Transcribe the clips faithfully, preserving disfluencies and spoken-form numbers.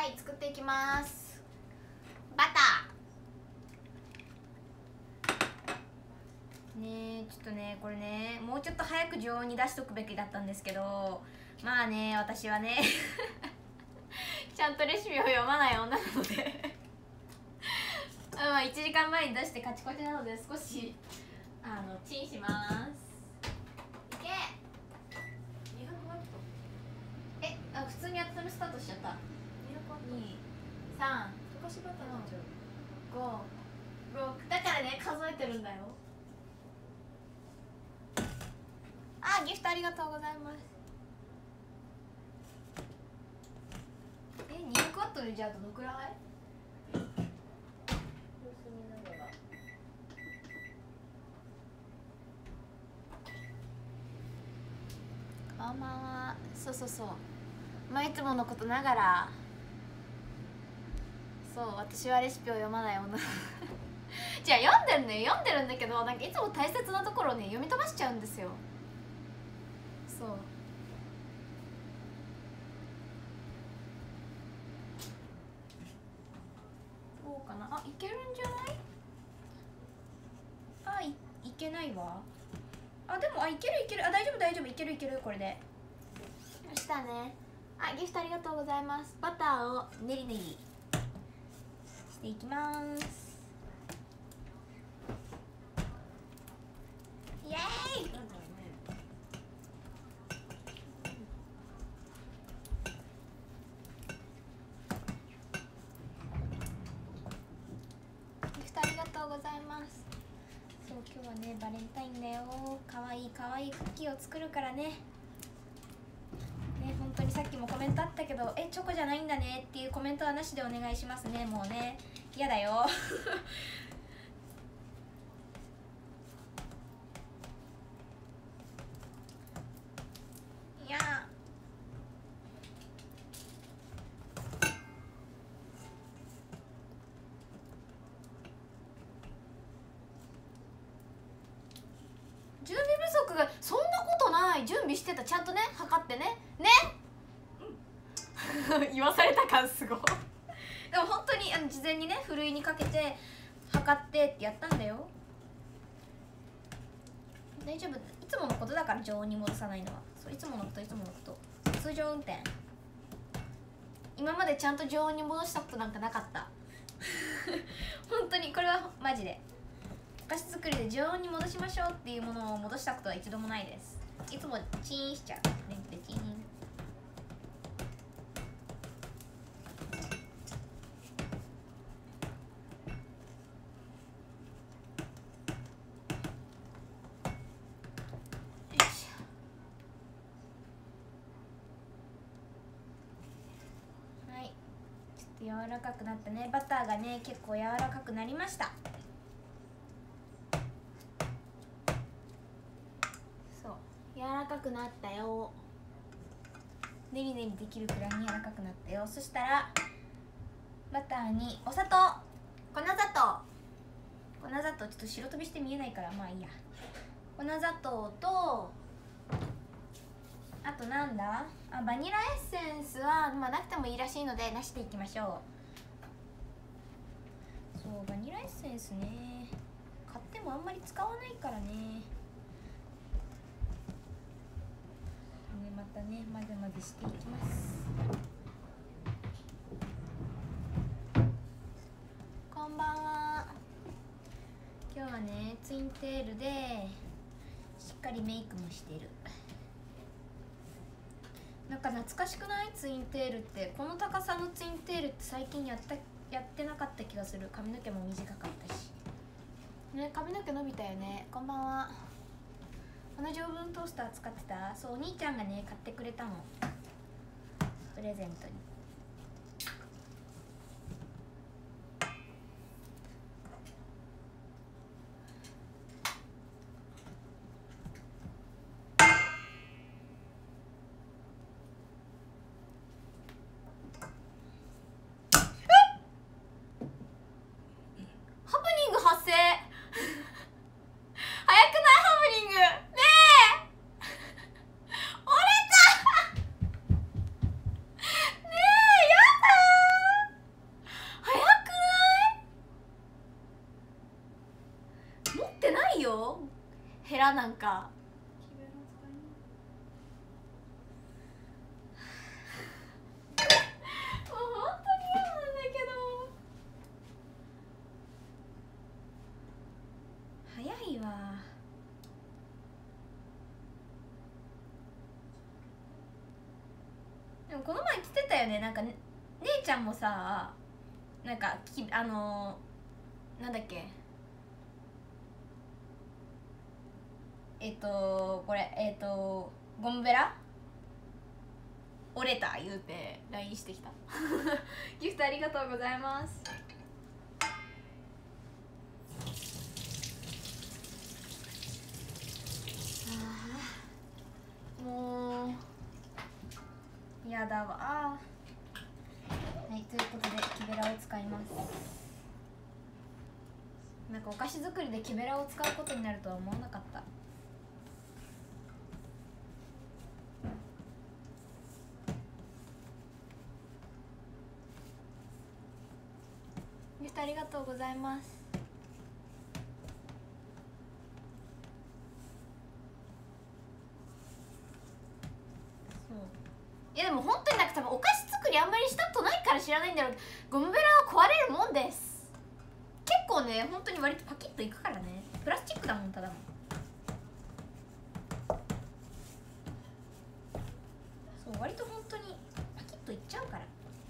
い、作っていきます。バターねえ、ちょっとね、これね、もうちょっと早く常温に出しとくべきだったんですけど、まあね、私はねちゃんとレシピを読まない女なのでまあいちじかんまえに出してカチコチなので、少しあのチンします。いけえ、あ、普通に温めスタートしちゃった。に、さん、 溶かしバターになっちゃう。 ご、ろく、だからね、数えてるんだよ。あ、ギフトありがとうございます。え、にひゃくワットでじゃあどのくらい？ 様子見ながら。 こんばんは。そうそうそう、まあいつものことながら、そう、私はレシピを読まない女じゃあ読んでるね、読んでるんだけど、なんかいつも大切なところをね、読み飛ばしちゃうんですよ。そう、どうかな。あ、いけるんじゃない？あ、い、いけないわ。あ、でも、あ、いけるいける。あ、大丈夫大丈夫、いけるいける、これで。そしたね。あ、ギフトありがとうございます。バターをねりねりしていきます。イエーイ。 なんだろうね。 ギフトありがとうございます。そう、今日はね、バレンタインだよ。かわいいかわいいクッキーを作るからね。ね、本当にさっきもコメントあったけど、え、チョコじゃないんだねっていうコメントはなしでお願いしますね。もうね、嫌だよいや準備不足がそんなことない。準備してた、ちゃんとね、測ってねね言わされた感すごいでも本当にあの事前にね、ふるいにかけて測ってってやったんだよ。大丈夫、いつものことだから、常温に戻さないのは。そう、いつものこといつものこと、通常運転。今までちゃんと常温に戻したことなんかなかった本当にこれはマジで、お菓子作りで常温に戻しましょうっていうものを戻したことは一度もないです。いつもチーンしちゃう。レンジでチーン。柔らかくなったね。バターがね、結構柔らかくなりました。そう、柔らかくなったよ。ねりねりできるくらいに柔らかくなったよ。そしたらバターにお砂糖、粉砂糖粉砂糖、ちょっと白飛びして見えないからまあいいや。粉砂糖と、あとなんだ、あ、バニラエッセンスは、まあ、なくてもいいらしいのでなしでいきましょう。そう、バニラエッセンスね、買ってもあんまり使わないからね。ね、またね、混ぜ混ぜしていきます。こんばんは。今日はね、ツインテールでしっかりメイクもしてる。なんか懐かしくない？ツインテールって。この高さのツインテールって最近やったやってなかった気がする。髪の毛も短かったしね。髪の毛伸びたよね。こんばんは。この丈夫トースター使ってた？そう、お兄ちゃんがね買ってくれたの、プレゼントに。ねよヘラなんか。もう本当に嫌なんだけど。早いわ。でもこの前来てたよね、なんか、ね、姉ちゃんもさ、なんかきあのー、なんだっけ、えっとこれえっとゴムベラ折れた言うて ライン してきたギフトありがとうございます。あもうやだわ。はい、ということで木べらを使います。なんかお菓子作りで木べらを使うことになるとは思わなかった。ギフトありがとうございます。そういやでも本当になんか多分お菓子作りあんまりしたことないから知らないんだろうけど、ゴムベラは壊れるもんです。結構ね本当に割とパキッといくからね。プラスチックだもん、ただもん。そう割と本当にパキッといっちゃうから。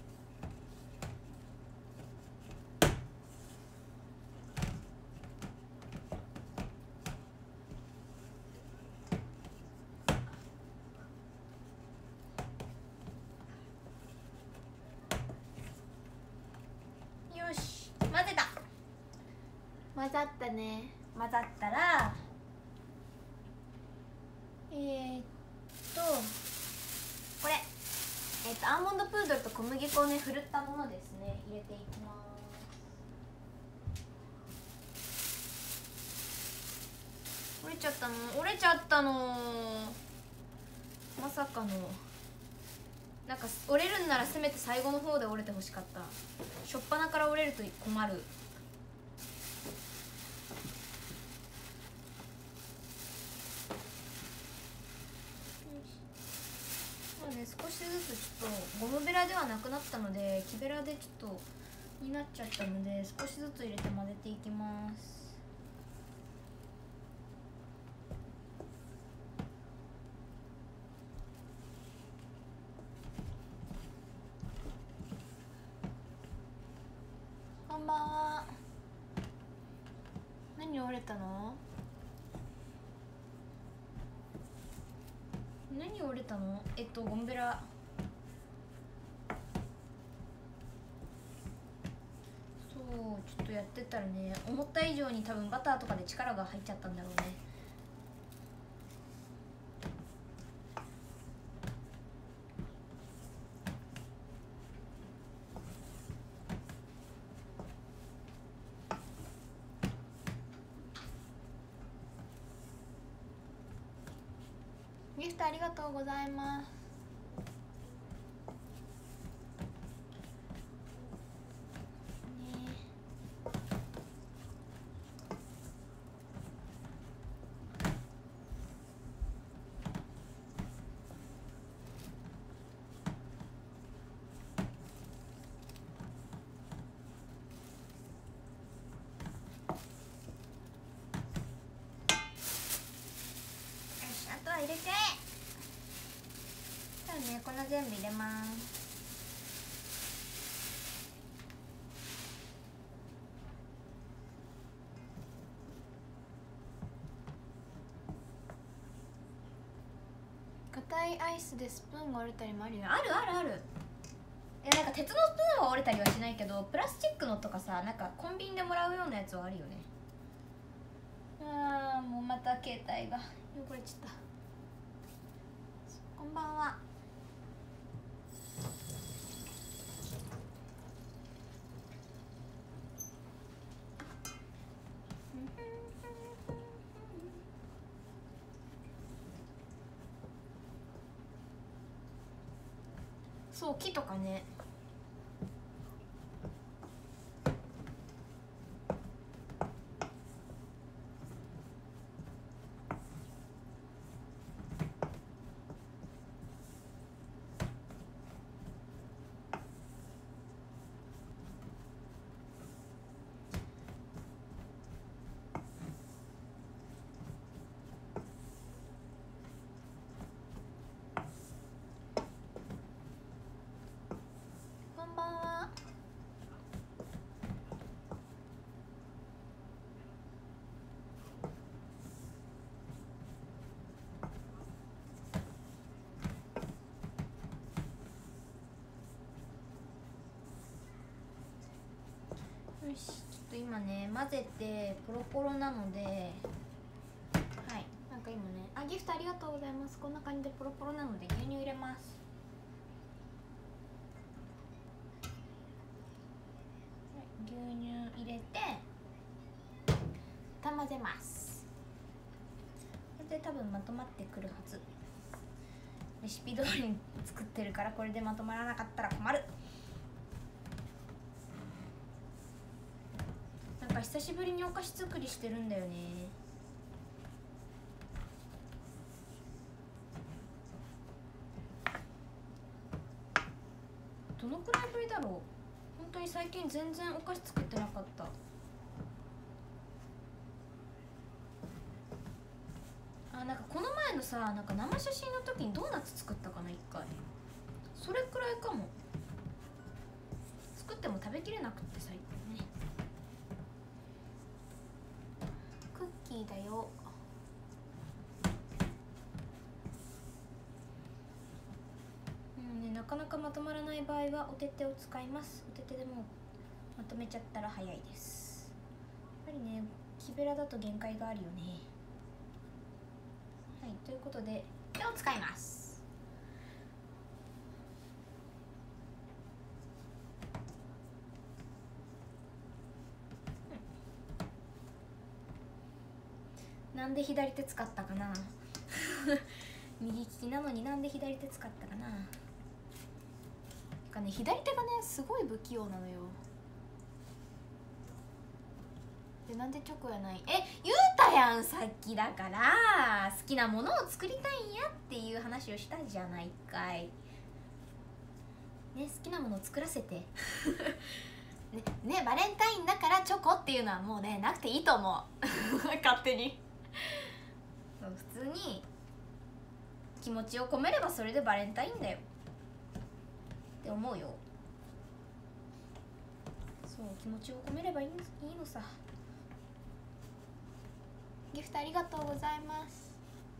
よし混ぜた。混ざったね。混ざったらえー、っとこれ、えー、っとアーモンドプードルと小麦粉をねふるったものですね、入れていきます。折れちゃったの折れちゃったのまさかの。なんか折れるんならせめて最後の方で折れてほしかった。しょっぱなから折れると困る。そうね、少しずつちょっとゴムベラではなくなったので木べらでちょっとになっちゃったので、少しずつ入れて混ぜていきます。こんばんは。何折れたの？何折れたの？えっとゴムベラ。そうちょっとやってたらね、思った以上に多分バターとかで力が入っちゃったんだろうね。ギフトありがとうございます。入れて、そうね、粉全部入れます。硬いアイスでスプーンが折れたりもあるよ。あるあるある。いやなんか鉄のスプーンは折れたりはしないけど、プラスチックのとかさ、なんかコンビニでもらうようなやつはあるよね。あーもうまた携帯が汚れちゃった。こんばんは。そう木とかね。 と今ね混ぜてポロポロなので、はい、なんか今ね、あ、ギフトありがとうございます。こんな感じでポロポロなので牛乳入れます。牛乳入れて混ぜます。これで多分まとまってくるはず。レシピ通りに作ってるからこれでまとまらなかったら困る。なんか久しぶりにお菓子作りしてるんだよね。どのくらいぶりだろう。本当に最近全然お菓子作ってなかった。あ、なんかこの前のさ、なんか生写真の時にドーナツ作ったかな、一回。それくらいかも。作っても食べきれなくって最近ね。クッキーだよ。うんね、なかなかまとまらない場合はお手手を使います。お手手でもまとめちゃったら早いです。やっぱりね、木べらだと限界があるよね。はい、ということで手を使います。うん、なんで左手使ったかな右利きなのになんで左手使ったかな。なんかね、左手がねすごい不器用なのよ。で、なんでチョコやない。え、言うたやんさっき。だから好きなものを作りたいんやっていう話をしたじゃないかいね。好きなものを作らせてね, ねバレンタインだからチョコっていうのはもうねなくていいと思う勝手に普通に気持ちを込めればそれでバレンタインだよって思うよ。そう、気持ちを込めればいいの、いいのさ。ギフトありがとうございます。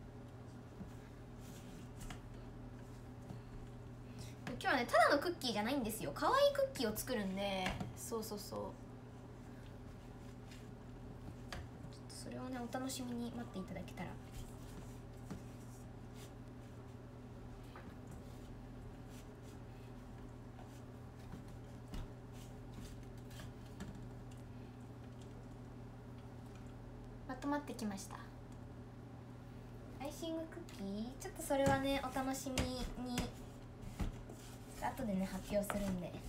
今日はねただのクッキーじゃないんですよ。可愛いクッキーを作るんで、そうそうそう、それをねお楽しみに待っていただけたら。まとまってきました。アイシングクッキー、ちょっとそれはねお楽しみに後でね発表するんで。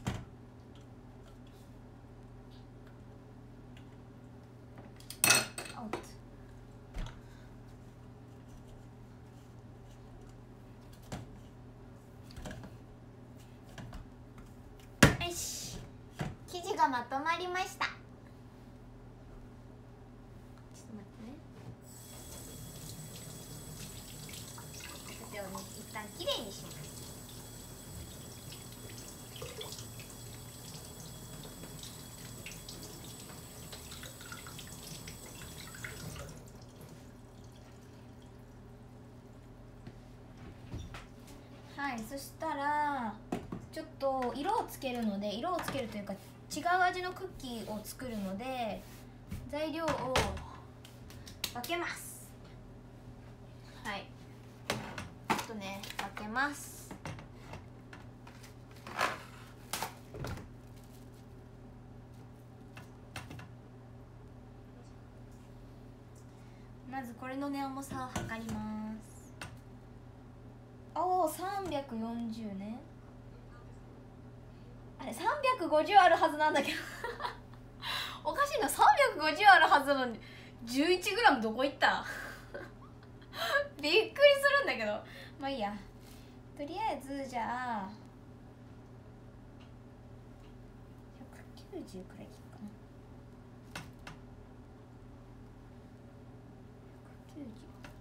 よし、生地がまとまりました。一旦きれいにします。はい、そしたらちょっと色をつけるので、色をつけるというか違う味のクッキーを作るので材料を分けます。はい、ちょっとね分けます。まずこれのね重さを測ります。おお、さんびゃくよんじゅうね。あれさんびゃくごじゅうあるはずなんだけどおかしいな、さんびゃくごじゅうあるはずなのに じゅういちグラム どこ行ったびっくりするんだけど、まあいいや。とりあえずじゃあひゃくきゅうじゅうくらい切るかな。ひゃくきゅうじゅう、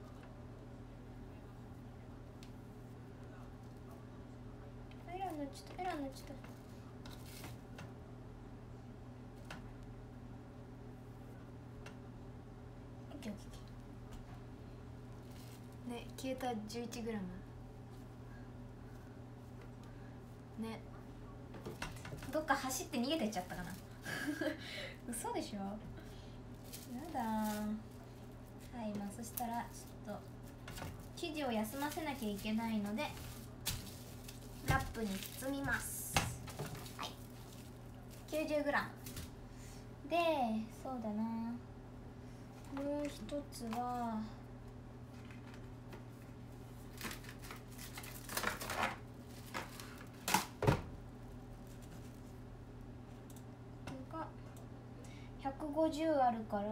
エラーになっちゃった、エラーになっちゃった。オッケーオッケーね、消えた じゅういちグラム ね。どっか走って逃げてっちゃったかな嘘でしょ。やだー。はい、まあそしたらちょっと生地を休ませなきゃいけないのでラップに包みます。はい、きゅうじゅうグラム で、そうだな、もう一つはひゃくごじゅうあるから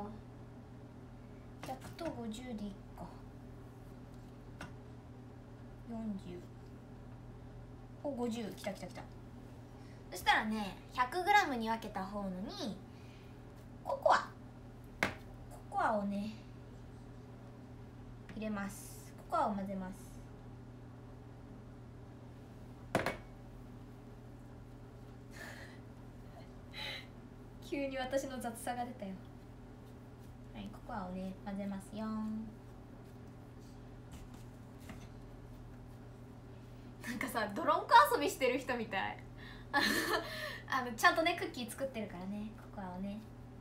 ひゃくとごじゅうでいいか。よんじゅうおごじゅうきたきたきた。そしたらね ひゃくグラム に分けた方のにココアココアをね入れます。ココアを混ぜます。急に私の雑さが出たよ。はい、ココアをね混ぜますよ。なんかさ、ドロンコ遊びしてる人みたい。あのちゃんとねクッキー作ってるからね、ココアをね。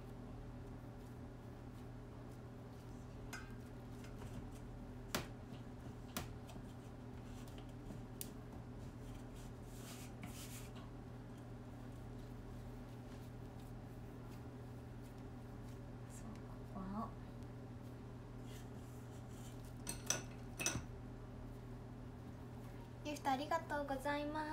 ギフトありがとうございます。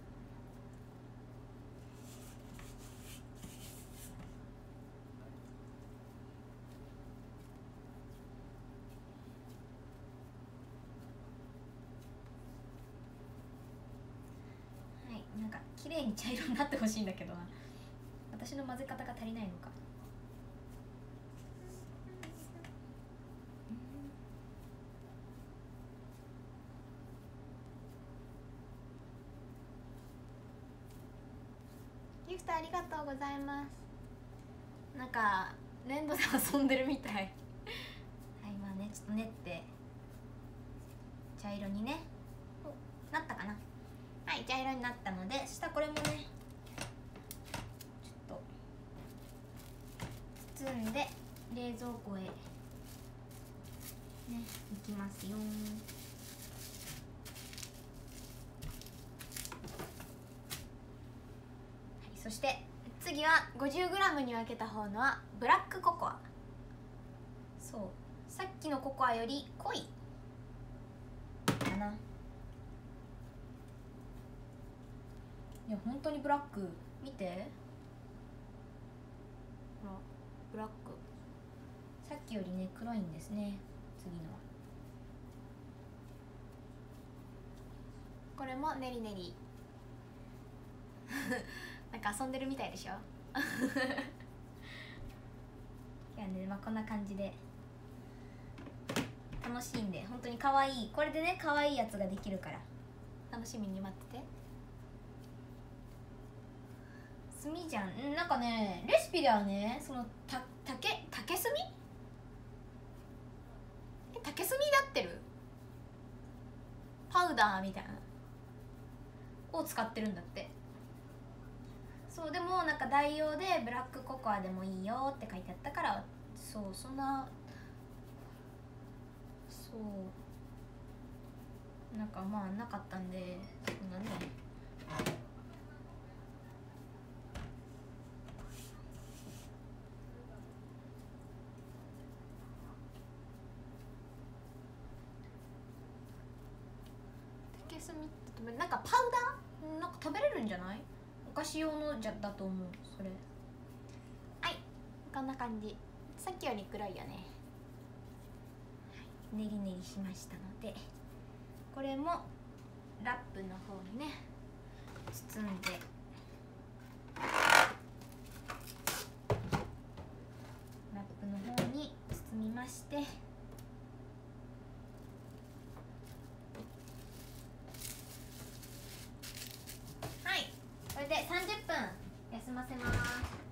はい、なんか綺麗に茶色になってほしいんだけどな。私の混ぜ方が足りないのか。ギフトありがとうございます。なんか粘土で遊んでるみたい。はい、まあね、ちょっと練って茶色にねなったかな。はい、茶色になったので、そしたらこれもねちょっと包んで冷蔵庫へね行きますよ。そして次は ごじゅうグラム に分けた方のはブラックココア。そう、さっきのココアより濃いかな。いや本当にブラック見て、ほらブラック、さっきよりね黒いんですね。次のはこれもねりねりなんか遊んでるみたいでしょ。いやね、まあこんな感じで楽しいんで、本当に可愛い、これでね可愛いやつができるから楽しみに待ってて。炭じゃん、なんかねレシピではね、そのた竹竹炭え竹炭で合ってる？パウダーみたいなを使ってるんだって。そう、でもなんか代用でブラックココアでもいいよって書いてあったから、そう、そんな、そうなんかまあなかったんで、そんなね竹炭ってなんかパウダーなんか食べれるんじゃない？お菓子用のじゃだと思うそれ。はい、こんな感じ。さっきより黒いよね。はい、ねりねりしましたので、これもラップの方にね包んで、ラップの方に包みまして、これでさんじゅっぷん休ませます。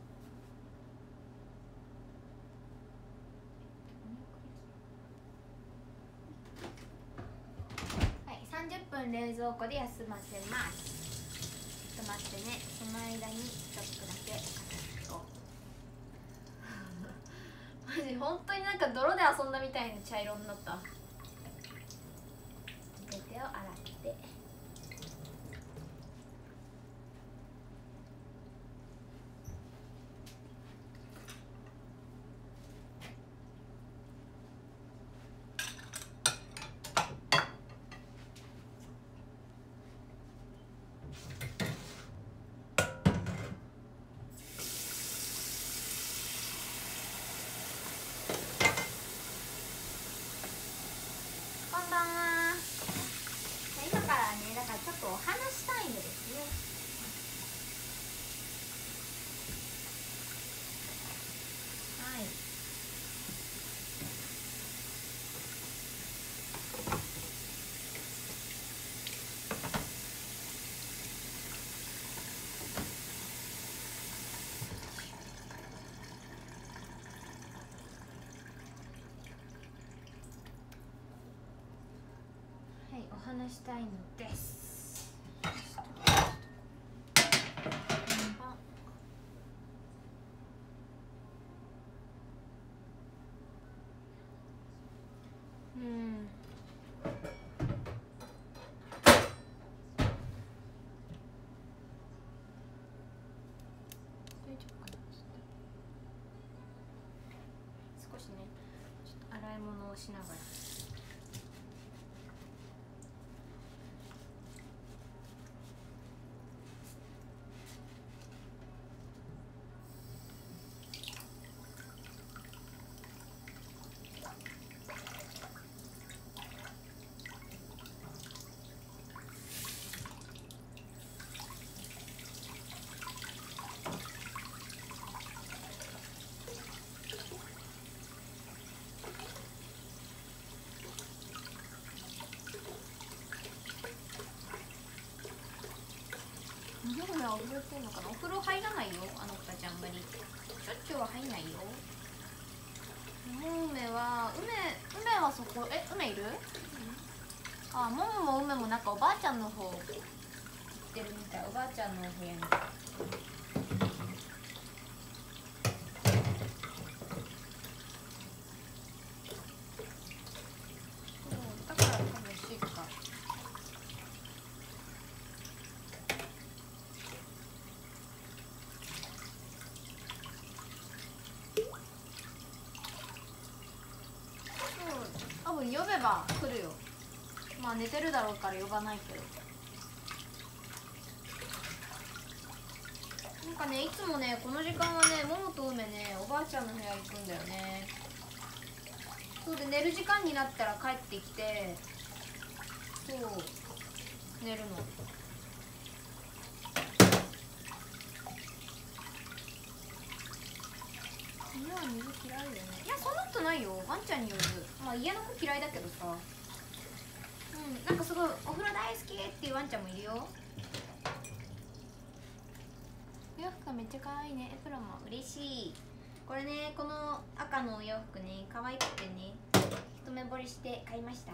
はい、さんじゅっぷん冷蔵庫で休ませます。ちょっと待ってね、その間にちょっとだけお片付けを。 本当になんか泥で遊んだみたいな茶色になった。全てを洗って、こんばんは。今からね、だからちょっとお話タイムですね。はい。はい、お話したいのです。うん。少しね、ちょっと洗い物をしながら。でもね、お風呂ってんのかな。お風呂入らないよ、あの子たち。あんまりしょっちゅうは入んないよ。もも梅は梅梅はそこ。え、梅いる？うん、あ、ももも梅もなんかおばあちゃんの方行ってるみたい。おばあちゃんの部屋に。そうだから多分静か。多分呼べば来るよ。まあ寝てるだろうから呼ばないけど。なんかね、いつもねこの時間はね、ももと梅ねおばあちゃんの部屋行くんだよね。そうで、寝る時間になったら帰ってきて、そう寝るの。犬は水嫌いよね。いや、そんなことないよ、ワンちゃんによる。まあ家の子嫌いだけどさ、うん、なんかすごいお風呂大好きっていうワンちゃんもいるよ。お洋服がめっちゃ可愛いね。エプロンも嬉しい。これね、この赤のお洋服ね可愛くてね、一目惚れして買いました。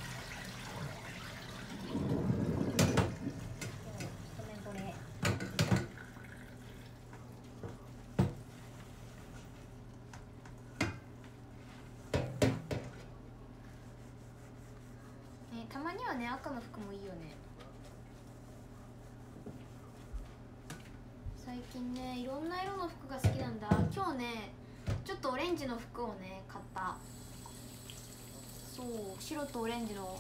一目惚れ。ね、たまにはね赤の服もいいよね。最近ね、いろんな色の服が好きなんだ。今日ねちょっとオレンジの服をね買った。そう、白とオレンジの。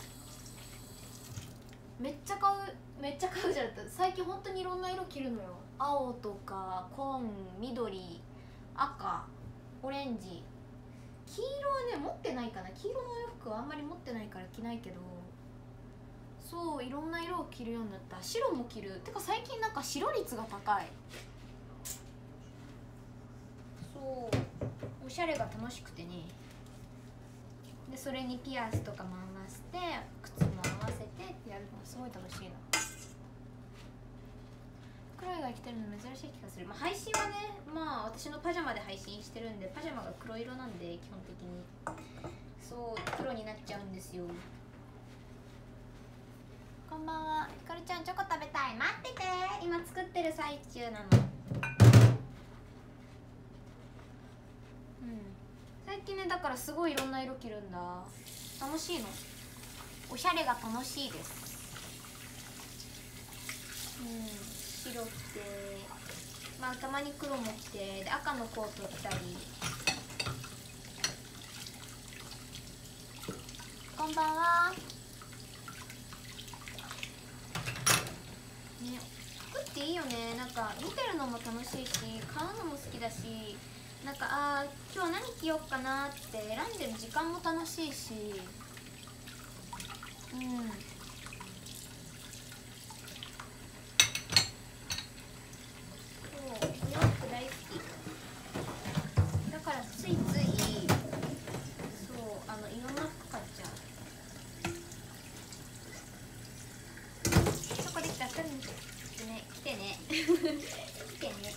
めっちゃ買う、めっちゃ買うじゃなくて、最近本当にいろんな色着るのよ。青とか紺、緑、赤、オレンジ。黄色はね持ってないかな。黄色のお洋服はあんまり持ってないから着ないけど、そう、いろんな色を着るようになった。白も着る。てか最近なんか白率が高い。そう、おしゃれが楽しくてね。でそれにピアスとかも合わせて、靴も合わせてってやるのがすごい楽しいな。黒いが着てるの珍しい気がする。まあ、配信はね、まあ私のパジャマで配信してるんで、パジャマが黒色なんで基本的にそう黒になっちゃうんですよ。こんばんは。ひかるちゃんチョコ食べたい。待ってて、今作ってる最中なの。うん、 近ねだからすごいいろんな色着るんだ。楽しいの、おしゃれが楽しいです。うん、白着て、まあたまに黒も着て、で赤のコート着たり。こんばんは。ね、服っていいよね。なんか見てるのも楽しいし、買うのも好きだし、なんかあー今日何着ようかなって選んでる時間も楽しいし、うん、そうお洋服大好きだからついついそうあのいろんな服買っちゃう。そこできたらふたりにね来てね来てね。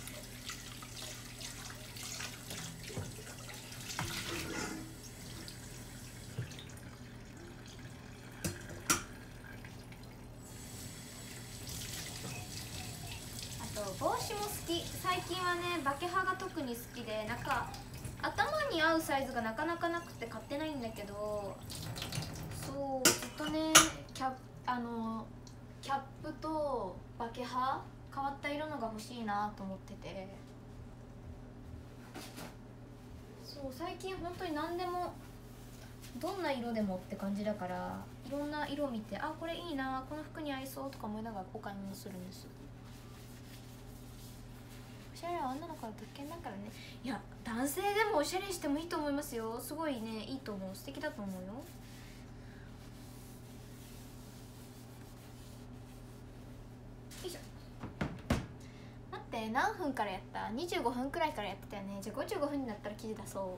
帽子も好き。最近はねバケハが特に好きで、なんか頭に合うサイズがなかなかなくて買ってないんだけど、そうずっとねキャあのキャップとバケハ変わった色のが欲しいなと思ってて、そう最近本当に何でもどんな色でもって感じだから、いろんな色見て、あこれいいな、この服に合いそうとか思いながらお買い物するんです。おしゃれは女の子の特権だからね。いや男性でもおしゃれしてもいいと思いますよ。すごいねいいと思う、素敵だと思うよ。よいしょ。待って、何分からやった？にじゅうごふんくらいからやってたよね。じゃあごじゅうごふんになったら記事出そう。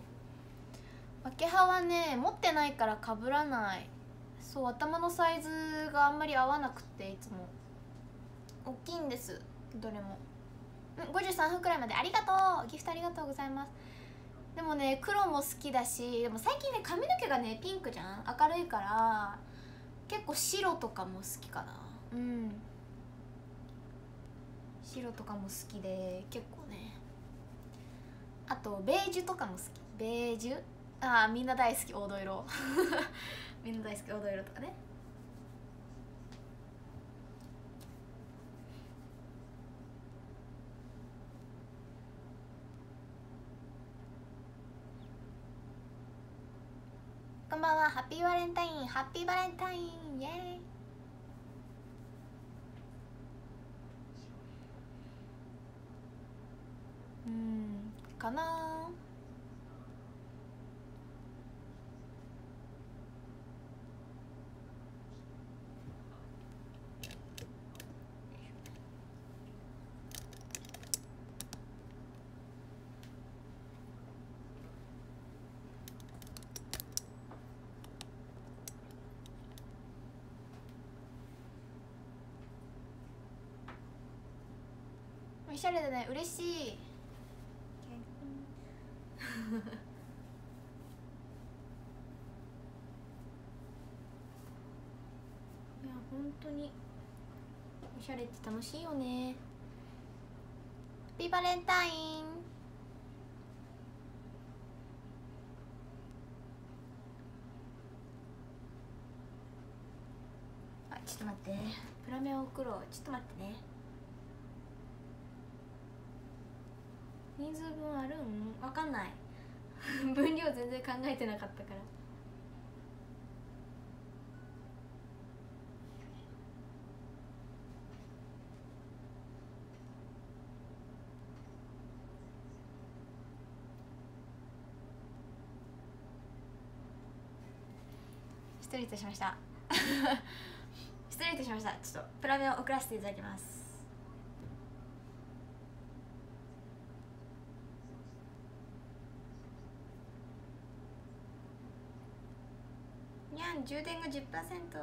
バケハはね持ってないからかぶらない。そう、頭のサイズがあんまり合わなくて、いつも大きいんです、どれも。ごじゅうさんぷんくらいまでありがとう、ギフトありがとうございます。でもね黒も好きだし、でも最近ね髪の毛がねピンクじゃん、明るいから結構白とかも好きかな。うん、白とかも好きで結構ね。あとベージュとかも好き。ベージュ、ああみんな大好き黄土色みんな大好き黄土色とかね。こんばんは、ハッピーバレンタイン、ハッピーバレンタイン、イエーイ。うんかなー。おしゃれだね、嬉しい。いや本当におしゃれって楽しいよね。ハッピーバレンタイン。あ、ちょっと待って、プラメを送ろう。ちょっと待ってね。人数分あるん？わかんない分量全然考えてなかったから。失礼いたしました失礼いたしました。ちょっとプラメを送らせていただきます。にゃん、充電が じゅっパーセント。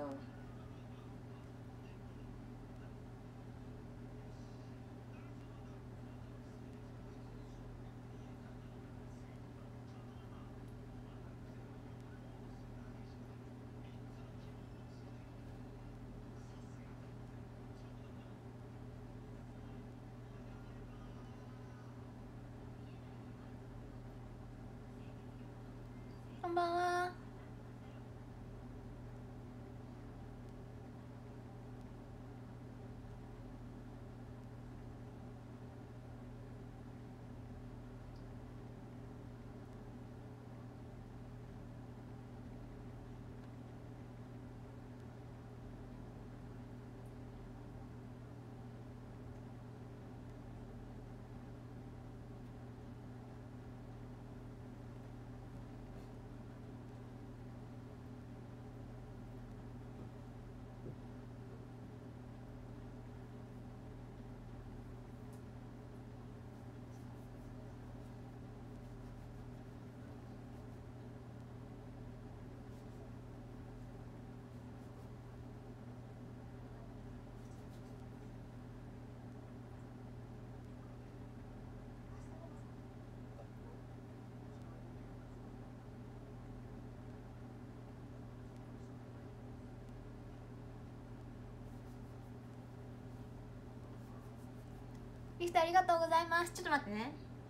こんばんは。ギフトありがとうございます。ちょっと待ってね。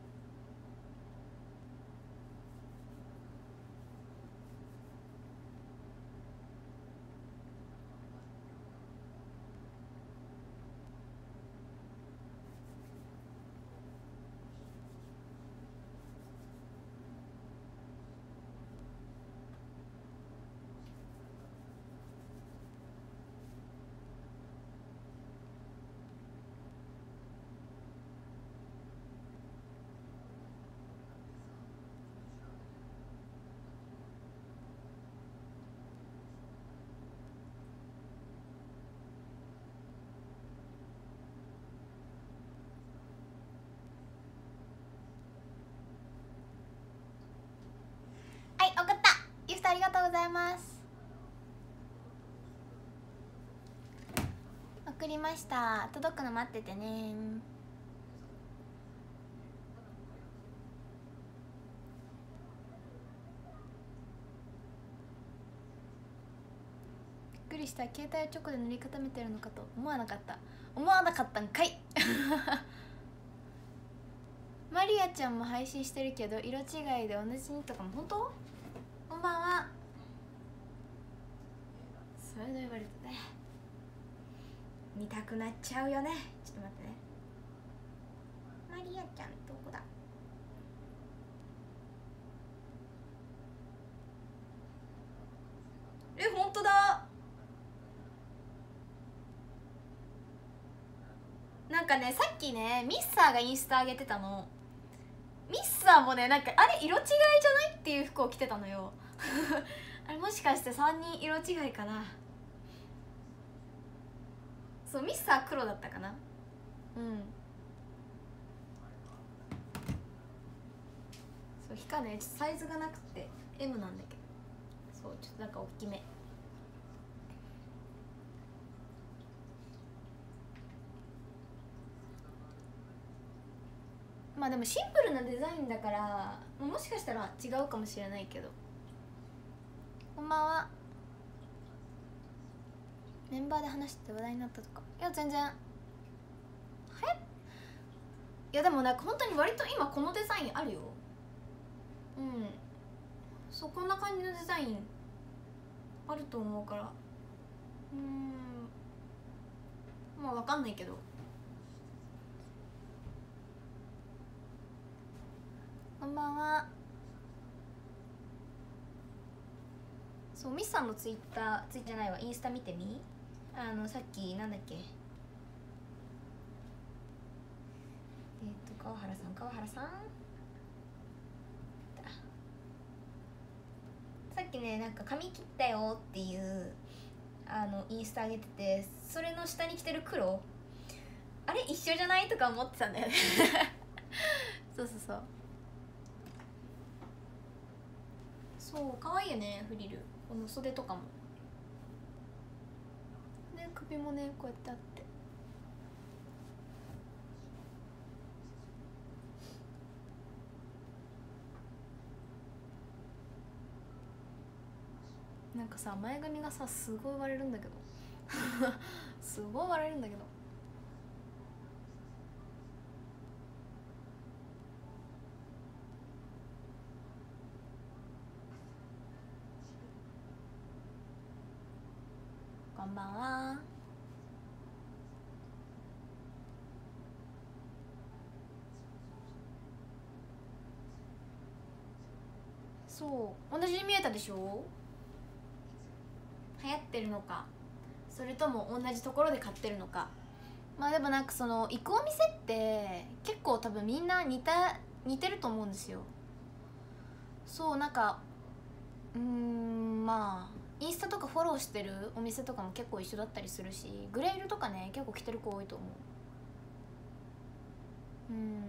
はい、送った。ギフトありがとうございます。送りました。届くの待っててね。びっくりした。携帯をチョコで塗り固めてるのかと思わなかった。思わなかったんかい。マリアちゃんも配信してるけど色違いで同じにとかも。本当？こんばんは。そういうの言われるとね、見たくなっちゃうよね。ちょっと待ってね。マリアちゃんどこだ。え、本当だ。なんかね、さっきねミッサーがインスタ上げてたの。ミッサーもね、なんかあれ色違いじゃないっていう服を着てたのよ。あれもしかしてさんにん色違いかな。そう、ミッサー黒だったかな。うん。そう、ひかねサイズがなくて エム なんだけど、そうちょっとなんか大きめ。まあでもシンプルなデザインだから、もしかしたら違うかもしれないけど。こんばんは。メンバーで話してて話題になったとか。いや全然。はい。いやでもなんか本当に割と今このデザインあるよ。うん、そう、こんな感じのデザインあると思うから。うーん、まあ分かんないけど。こんばんは。そう、ミスさんのツイッター、ツイじゃないわ、インスタ見てみ。あのさっきなんだっけ、えっ、ー、と川原さん川原さんさっきね、なんか髪切ったよっていうあのインスタ上げてて、それの下に着てる黒、あれ一緒じゃないとか思ってたんだよね。そうそうそうそう、可愛いよねフリル。この袖とかもね、首もねこうやってあって、なんかさ前髪がさすごい割れるんだけど。すごい割れるんだけど。 こんばんは。そう同じに見えたでしょ。流行ってるのかそれとも同じところで買ってるのか。まあでもなんかその行くお店って結構多分みんな似た似てると思うんですよ。そうなんかうーんまあインスタとかフォローしてるお店とかも結構一緒だったりするし、グレイルとかね結構着てる子多いと思う。うん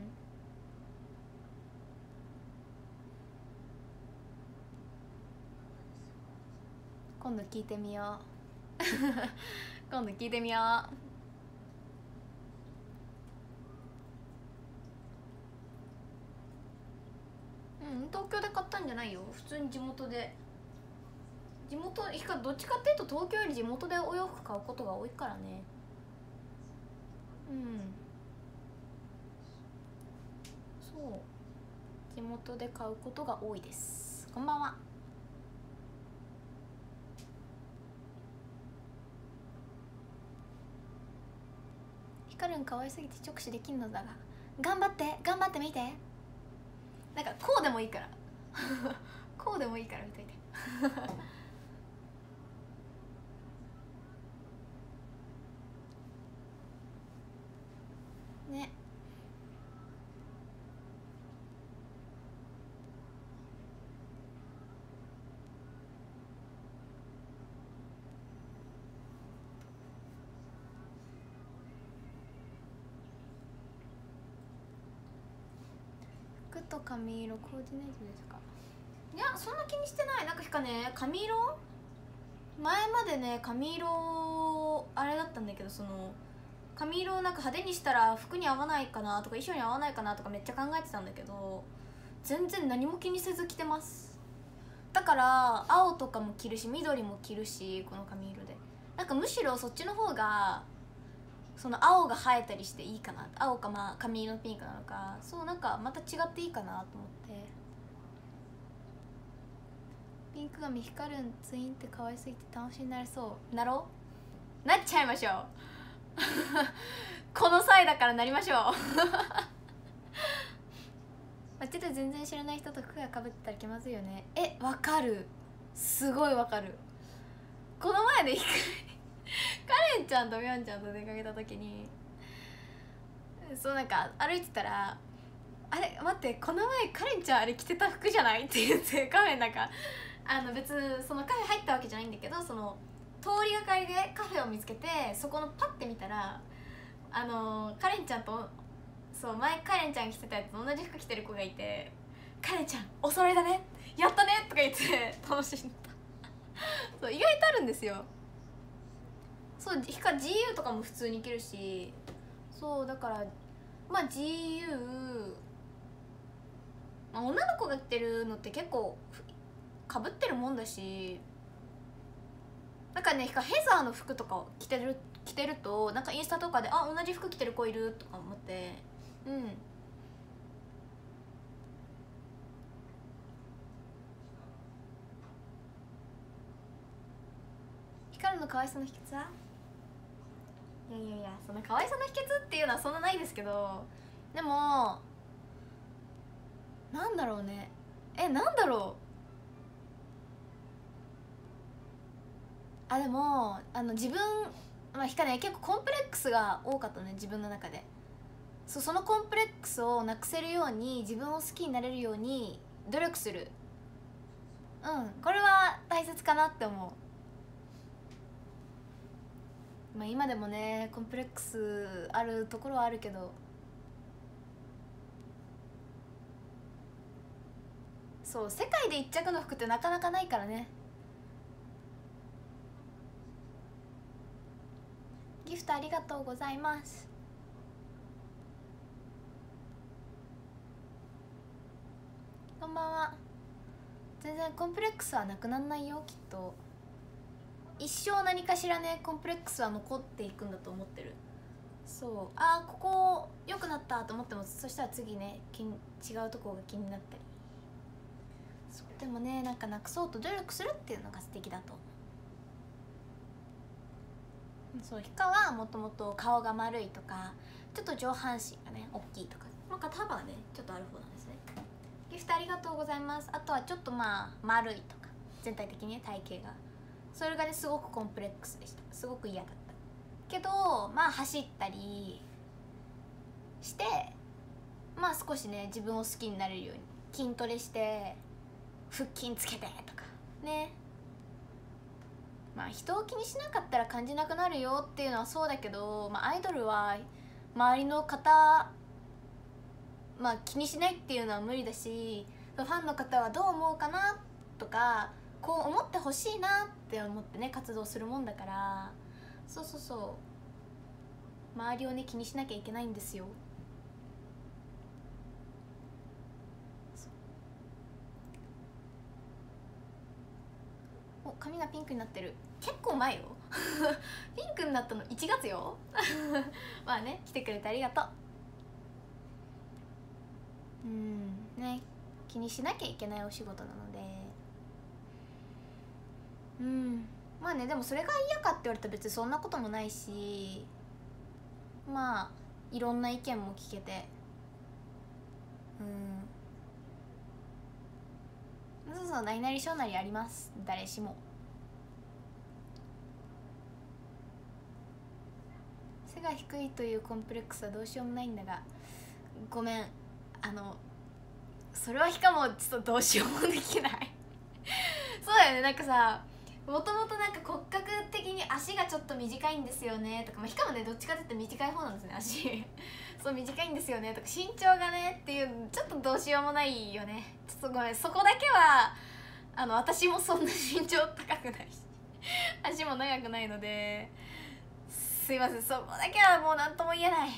今度聞いてみよう今度聞いてみよう。うん東京で買ったんじゃないよ、普通に地元で。地元ひかどっちかっていうと東京より地元でお洋服買うことが多いからね。うんそう地元で買うことが多いです。こんばんは。ヒカルン可愛すぎて直視できんのだが頑張って頑張ってみて。なんかこうでもいいからこうでもいいから見といてね。服と髪色コーディネートですか。いやそんな気にしてない。なんかひかね髪色前までね髪色あれだったんだけど、その髪色をなんか派手にしたら服に合わないかなとか衣装に合わないかなとかめっちゃ考えてたんだけど、全然何も気にせず着てます。だから青とかも着るし緑も着るし、この髪色でなんかむしろそっちの方がその青が映えたりしていいかな。青かまあ髪色のピンクなのか、そうなんかまた違っていいかなと思って。ピンク髪光るんツインって可愛すぎて楽しいになりそうなろうなっちゃいましょうこの際だからなりましょう街で全然知らない人と服がかぶってたら気まずいよね。えわかる、すごいわかる。この前で一回カレンちゃんとミョンちゃんと出かけた時に、そうなんか歩いてたら「あれ待ってこの前カレンちゃんあれ着てた服じゃない?」って言ってカフェなんかあの別にそのカフェ入ったわけじゃないんだけど、その通りがかりでカフェを見つけてそこのパッて見たらあのカレンちゃんとそう前カレンちゃん着てたやつと同じ服着てる子がいて「カレンちゃんお揃いだねやったね」とか言って楽しんだそう意外とあるんですよ。そうひか ジーユー とかも普通に着るし、そうだからまあ ジーユー、まあ、女の子が着てるのって結構かぶってるもんだし、なんかねヘザーの服とかを着てる着てるとなんかインスタとかで「あ同じ服着てる子いる」とか思って、うん光の可愛さの秘訣は、いやいやいやその可愛さの秘訣っていうのはそんなないですけど、でもなんだろうね、えなんだろう、あでもあの自分まあひかね結構コンプレックスが多かったね自分の中で。そうそのコンプレックスをなくせるように自分を好きになれるように努力する。うんこれは大切かなって思う。まあ今でもねコンプレックスあるところはあるけど、そう世界で一着の服ってなかなかないからね。ギフトありがとうございます。こんばんは。全然コンプレックスはなくなんないよきっと。一生何かしらねコンプレックスは残っていくんだと思ってる。そうあーここ良くなったと思ってもそしたら次ね違うところが気になったり、そうでもねなんかなくそうと努力するっていうのが素敵だと。 そう、ヒカはもともと顔が丸いとかちょっと上半身がね大きいとか、まあ、肩幅がねちょっとある方なんですね。ギフトありがとうございます。あとはちょっとまあ丸いとか全体的にね体型が、それがねすごくコンプレックスでした。すごく嫌だったけど、まあ走ったりしてまあ少しね自分を好きになれるように筋トレして腹筋つけてとかね、まあ人を気にしなかったら感じなくなるよっていうのはそうだけど、まあ、アイドルは周りの方、まあ、気にしないっていうのは無理だし、ファンの方はどう思うかなとかこう思ってほしいなって思ってね活動するもんだから、そうそうそう、周りをね気にしなきゃいけないんですよ。お、髪がピンクになってる。結構前よピンクになったのいちがつよまあね、来てくれてありがとう。うんね、気にしなきゃいけないお仕事なので、うんまあね、でもそれが嫌かって言われたら別にそんなこともないし、まあいろんな意見も聞けて、うんそうそう、何々小なりあります、誰しも。背が低いというコンプレックスはどうしようもないんだが、ごめん、あのそれはしかもちょっとどうしようもできないそうだよね、なんかさ、もともとなんか骨格的に足がちょっと短いんですよねとか、まあ、しかもねどっちかって言って短い方なんですね、足そう短いんですよねとか身長がねっていう、ちょっとどうしようもないよね。ちょっとごめん、そこだけはあの私もそんな身長高くないし足も長くないので、すいません、そこだけはもう何とも言えない。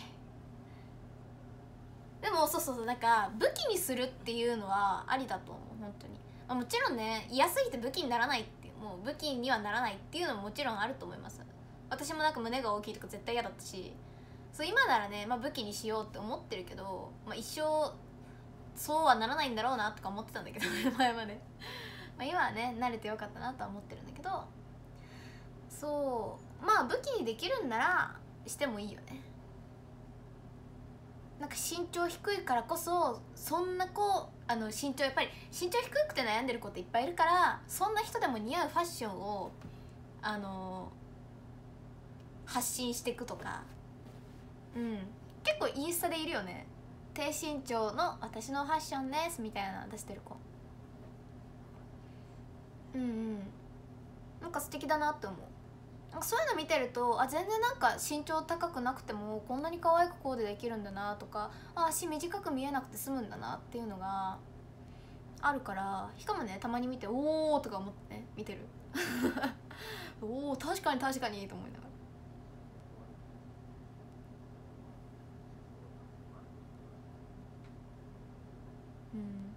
でもそうそうそう、なんか武器にするっていうのはありだと思う、本当に。まあ、もちろんね嫌すぎて武器にならないって、もう武器にはならないっていうのももちろんあると思います。私もなんか胸が大きいとか絶対嫌だったし、そう今ならね、まあ、武器にしようって思ってるけど、まあ、一生そうはならないんだろうなとか思ってたんだけど前までまあ今はね慣れてよかったなとは思ってるんだけど、そうまあ武器にできるんならしてもいいよね。なんか身長低いからこそ、そんな子あの身長やっぱり身長低くて悩んでる子っていっぱいいるから、そんな人でも似合うファッションをあの発信していくとか、うん結構インスタでいるよね、低身長の私のファッションですみたいな出してる子。うんうんなんか素敵だなって思う。そういうの見てると、あ全然なんか身長高くなくてもこんなに可愛くコーデできるんだなとか、あ足短く見えなくて済むんだなっていうのがあるから、しかもねたまに見ておおとか思ってね見てるおお確かに確かにと思いながら、うん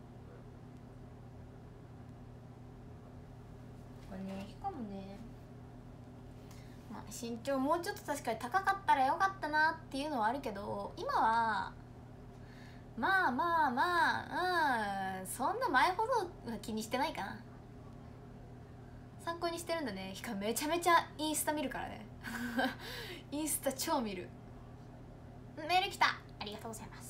これねしかもね、まあ、身長もうちょっと確かに高かったらよかったなっていうのはあるけど、今はまあまあまあうんそんな前ほどは気にしてないかな。参考にしてるんだね。ひかめちゃめちゃインスタ見るからねインスタ超見る。メール来た、ありがとうございます。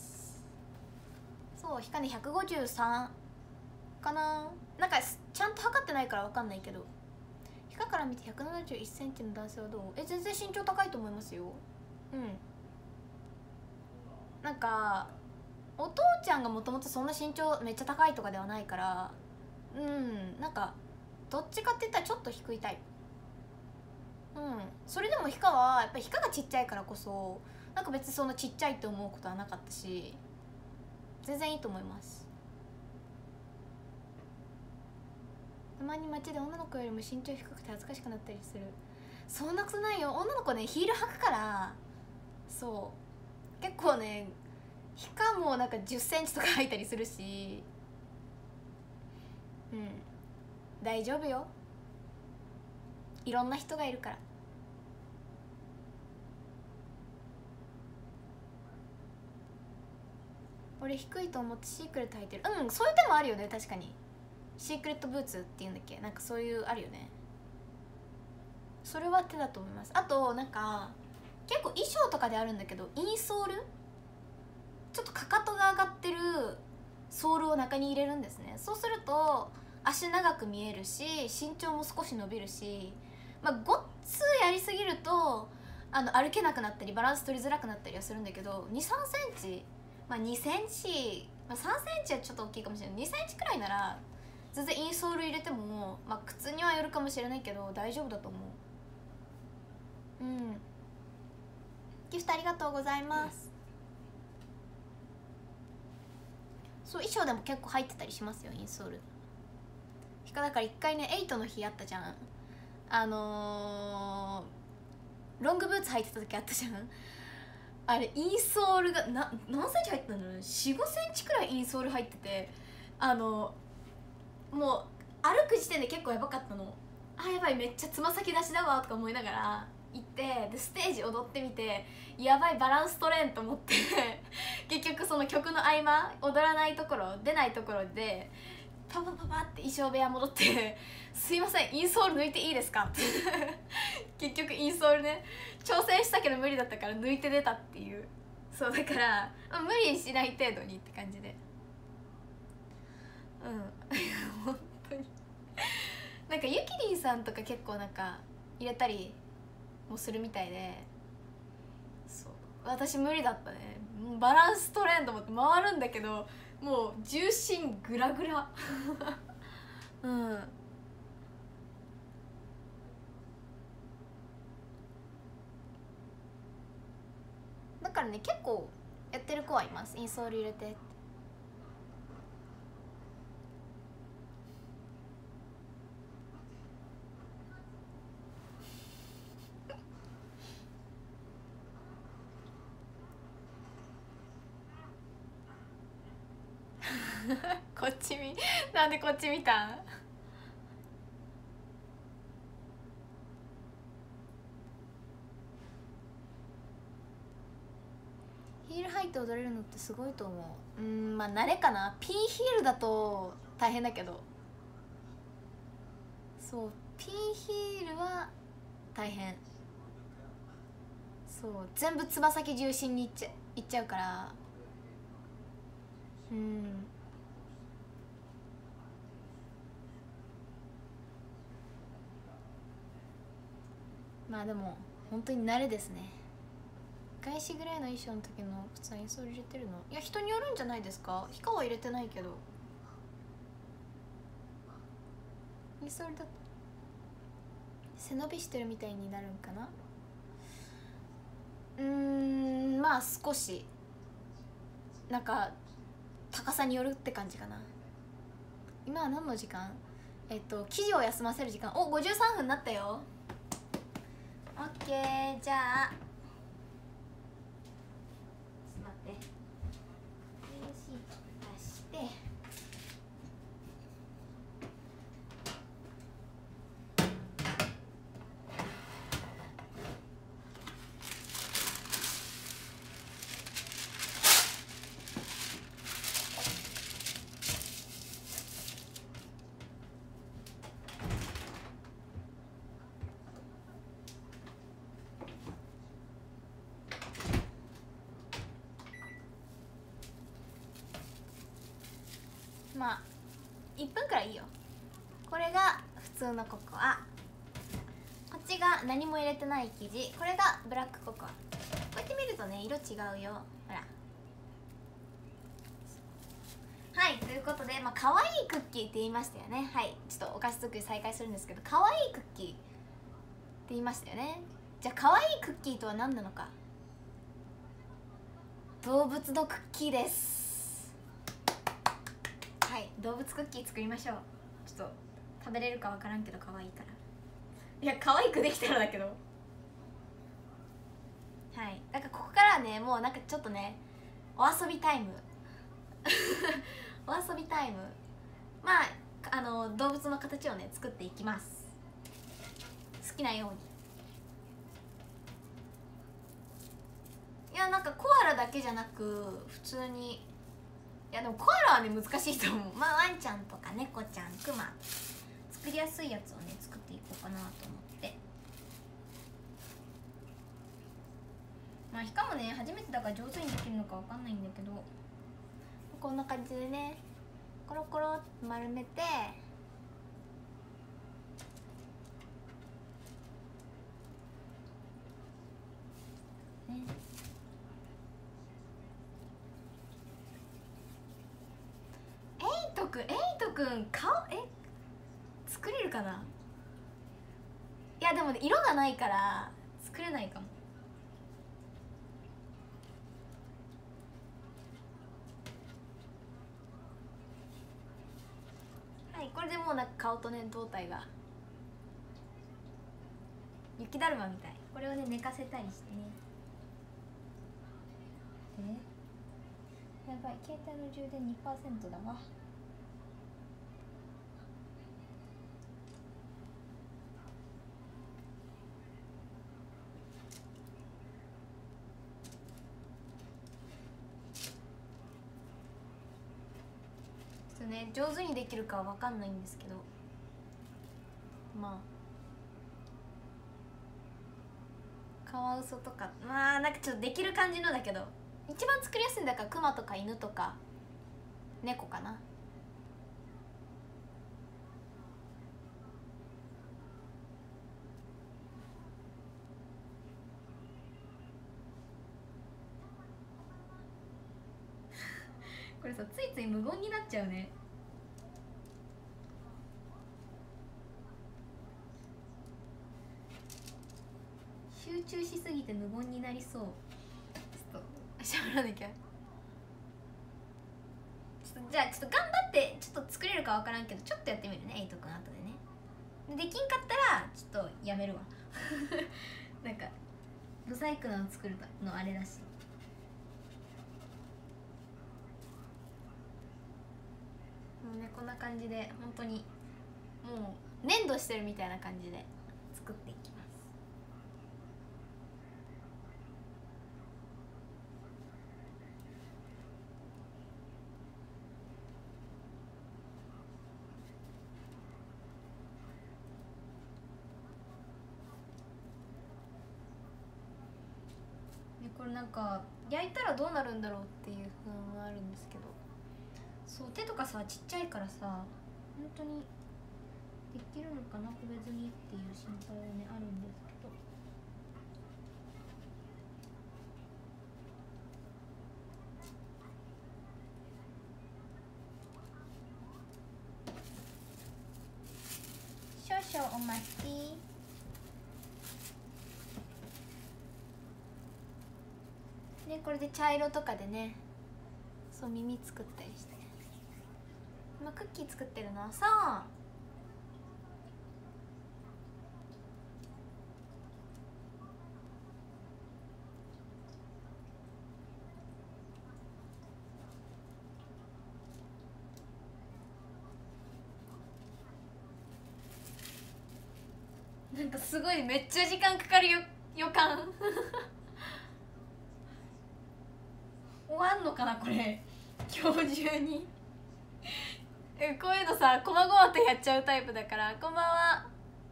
そうひかねひゃくごじゅうさんかな、なんかちゃんと測ってないから分かんないけど、ひかから見てひゃくななじゅういちセンチの男性はどう？え全然身長高いと思いますよ。うんなんかお父ちゃんがもともとそんな身長めっちゃ高いとかではないから、うんなんかどっちかって言ったらちょっと低いタイプ。うんそれでもひかはやっぱりひかがちっちゃいからこそ、なんか別にそんなちっちゃいって思うことはなかったし、全然いいと思います。たまに街で女の子よりも身長低くて恥ずかしくなったりする。そんなことないよ、女の子ねヒール履くから。そう結構ねしかもなんかじゅっセンチとか履いたりするし、うん大丈夫よ、いろんな人がいるから。俺低いと思ってシークレット履いてる。うんそういう手もあるよね、確かにシークレットブーツっていうんだっけ、なんかそういうあるよね。 それは手だと思います。あとなんか結構衣装とかであるんだけど、インソールちょっとかかとが上がってるソールを中に入れるんですね。そうすると足長く見えるし、身長も少し伸びるし、まあ、ごっつやりすぎるとあの歩けなくなったりバランス取りづらくなったりはするんだけど、にさんセンチ、まあ、にセンチ、まあ、さんセンチはちょっと大きいかもしれない、にセンチくらいなら全然インソール入れても、まあ、靴にはよるかもしれないけど大丈夫だと思う。うん、ギフトありがとうございます。そう、衣装でも結構入ってたりしますよ、インソール。だから一回ね、エイトの日あったじゃん、あのー、ロングブーツ履いてた時あったじゃん。あれインソールがな何センチ入ってたの？ よん、ごセンチくらいインソール入ってて、あのもう歩く時点で結構やばかったの。あ、やばい、めっちゃつま先出しだわとか思いながら行って、でステージ踊ってみて、やばい、バランス取れんと思って結局その曲の合間、踊らないところ、出ないところでパパパパって衣装部屋戻って「すいません、インソール抜いていいですか?」って結局インソールね、挑戦したけど無理だったから抜いて出たっていう。そうだから、まあ、無理しない程度にって感じで、うん本当になんかゆきりんさんとか結構なんか入れたりもするみたいで、そう、私無理だったね。もうバランス取れんと思って回るんだけど、もう重心グラグラうん、だからね、結構やってる子はいます、インソール入れて。こっち見、なんでこっち見たん？ヒール履いて踊れるのってすごいと思う。うん、まあ慣れかな。ピンヒールだと大変だけど、そう、ピンヒールは大変。そう、全部つま先重心にいっちゃいっちゃうから。うん、まあでも本当に慣れですね。外資ぐらいの衣装の時の普通にインソール入れてるの、いや人によるんじゃないですか。ヒカは入れてないけど、インソールだと背伸びしてるみたいになるんかな。うーん、まあ少しなんか高さによるって感じかな。今は何の時間？えっと生地を休ませる時間。お、ごじゅうさんぷんになったよ。オッケー、じゃあちょっと待って、レシート出して、まあいっぷんくらいいいよ。これが普通のココア、こっちが何も入れてない生地、これがブラックココア。こうやって見るとね、色違うよ、ほら。はい、ということで、まあ可愛いクッキーって言いましたよね。はい、ちょっとお菓子作り再開するんですけど、可愛いクッキーって言いましたよね。じゃあ可愛いクッキーとは何なのか。動物のクッキーです。はい、動物クッキー作りましょう。ちょっと食べれるかわからんけど可愛いから。いや、可愛くできたらだけど。はい、だからここからはね、もうなんかちょっとね、お遊びタイムお遊びタイム、まああの動物の形をね作っていきます、好きなように。いや、なんかコアラだけじゃなく普通に、いやでもコアラはね難しいと思う。まあワンちゃんとか猫ちゃん、クマ、作りやすいやつをね作っていこうかなと思って。 まあしかもね初めてだから上手にできるのかわかんないんだけど、こんな感じでねコロコロって丸めて、ね、エイトくんエイトくん顔え作れるかな。いやでも、ね、色がないから作れないかも。はい、これでもうなんか顔とね胴体が雪だるまみたい。これをね寝かせたりしてね。でやばい、携帯の充電 にパーセント だわ。ね、上手にできるかは分かんないんですけど、まあカワウソとかまあなんかちょっとできる感じのだけど、一番作りやすいんだからクマとか犬とか猫かな。これさついつい無言になっちゃうね。集中しすぎて無言になりそう。ちょっとしゃべらなきゃ。ちょっとじゃあちょっと頑張ってちょっと作れるかわからんけどちょっとやってみるね、エイトくん後でね。できんかったらちょっとやめるわなんかブサイクなの作るのあれだし。もうねこんな感じで本当にもう粘土してるみたいな感じで作っていきます。でこれなんか焼いたらどうなるんだろうっていう不安はあるんですけど、そう手とかさちっちゃいからさ本当にできるのかな個別にっていう心配はねあるんですけど。少々お待ち。ね、これで茶色とかでねそう耳作ったりして、今クッキー作ってるの。そうなんかすごいめっちゃ時間かかるよ予感終わんのかなこれ今日中にえこういうのさこまごまとやっちゃうタイプだから。こんばんは。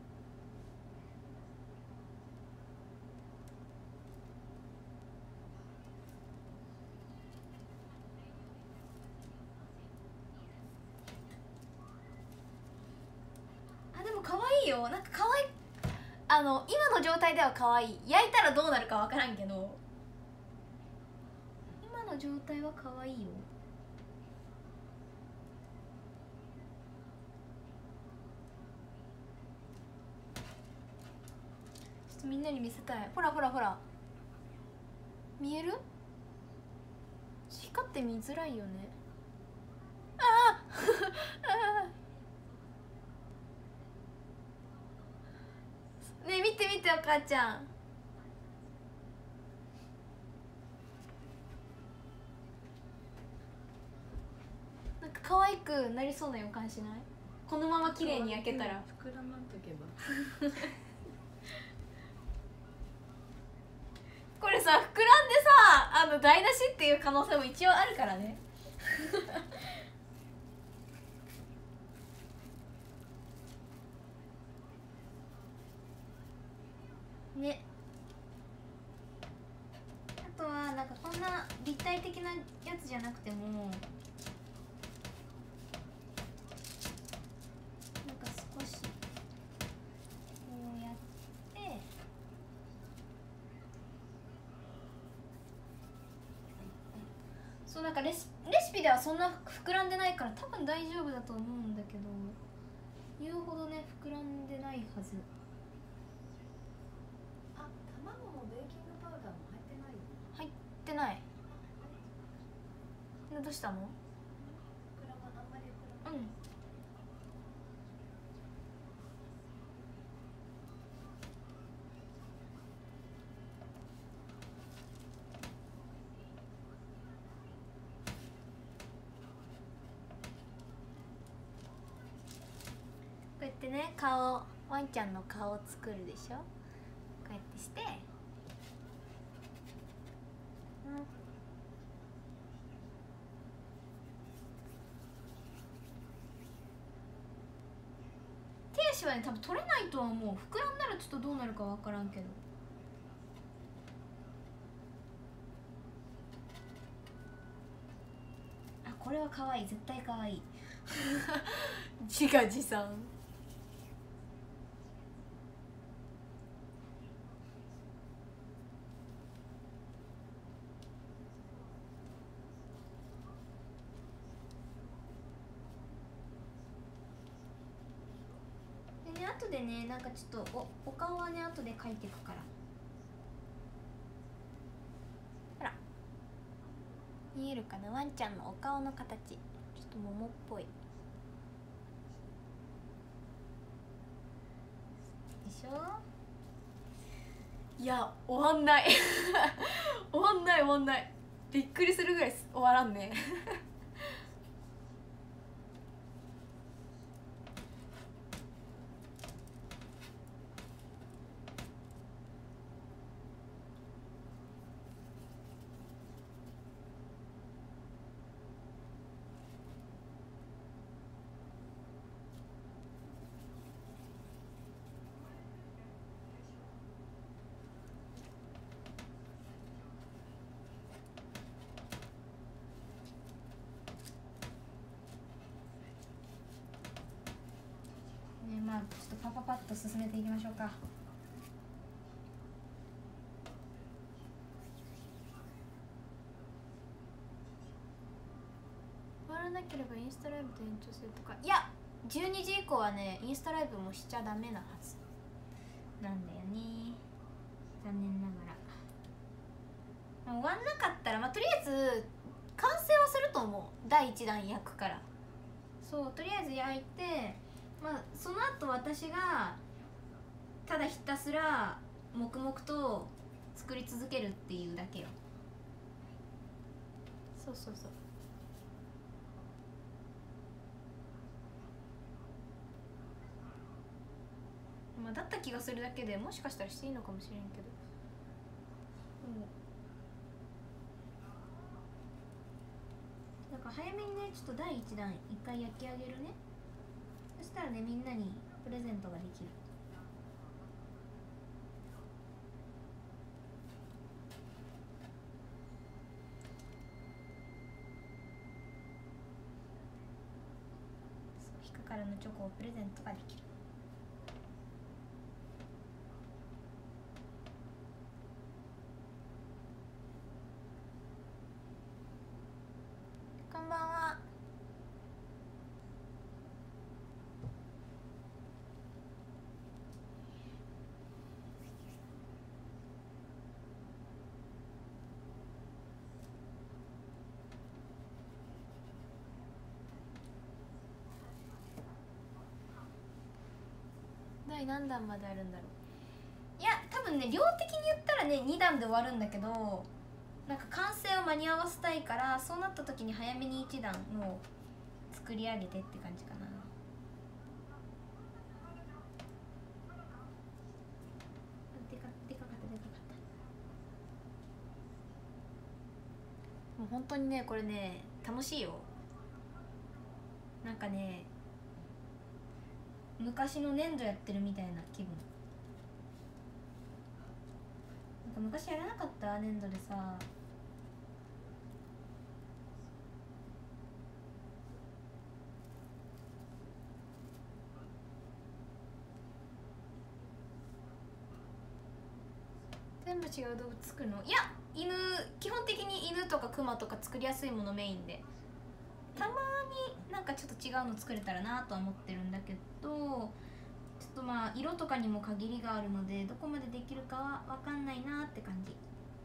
あでも可愛いよ、なんか可愛い。あの今の状態では可愛い。焼いたらどうなるか分からんけど今の状態は可愛いよ。ちょっとみんなに見せたい。ほらほらほら見える？光って見づらいよね。ああねえ見て見てお母ちゃん。なんか可愛くなりそうな予感しない？このまま綺麗に焼けたら。 膨らまんとけばこれさ膨らんでさあの台無しっていう可能性も一応あるからねね体的なやつじゃなくてもなんか少しこうやってそうなんかレシレシピではそんな膨らんでないから多分大丈夫だと思うんだけど言うほどね膨らんでないはず。 あ、卵もベーキングパウダーも入ってないよ。 入ってない。どうしたの？ 膨らまあんまり膨らまうん。こうやってね顔ワンちゃんの顔を作るでしょ。こうやってして、うん、手足はね多分取れないとは思う。膨らんだらちょっとどうなるかわからんけど。あ、これは可愛い、絶対可愛い自画自賛。でね、後でねなんかちょっとおお顔はね後で描いていくから。ほら見えるかな、ワンちゃんのお顔の形ちょっと桃っぽいでしょ。いや終わんない終わんない終わんない、びっくりするぐらい終わらんねね。まあちょっとパパパッと進めていきましょうか。終わらなければインスタライブで延長するとか、いやじゅうにじ以降はねインスタライブもしちゃダメなはずなんだよね、残念ながら。終わんなかったら、まあ、とりあえず完成はすると思う。だいいちだん焼くから。そうとりあえず焼いて、まあ、その後私がただひたすら黙々と作り続けるっていうだけよ。そうそうそう。まあ、だった気がするだけでもしかしたらしていいのかもしれんけど、うん、なんか早めにねちょっとだいいちだん一回焼き上げるね。そしたらねみんなにプレゼントができる。そう、引くからのチョコをプレゼントができる。こんばんは。だい何弾まであるんだろう。いや多分ね量的に言ったらねにだんで終わるんだけど、なんか完成を間に合わせたいからそうなった時に早めにいちだんを作り上げてって感じかな。でかでかかったでかかった。もう本当にねこれね楽しいよ。なんかね昔の粘土やってるみたいな気分。なんか昔やらなかった粘土でさ、 全部違う動物作るの？いや、犬、基本的に犬とかクマとか作りやすいものメインで、たまになんかちょっと違うの作れたらなとは思ってるんだけど、ちょっとまあ色とかにも限りがあるのでどこまでできるかは分かんないなって感じ。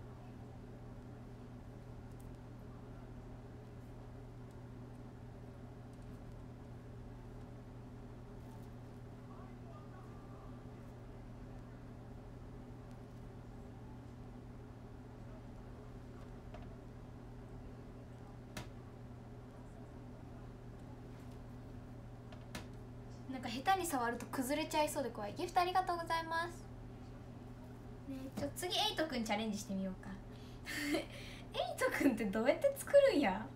なんか下手に触ると崩れちゃいそうで怖い。ギフトありがとうございます。ね、ちょ次エイトくんチャレンジしてみようか。エイトくんってどうやって作るんや。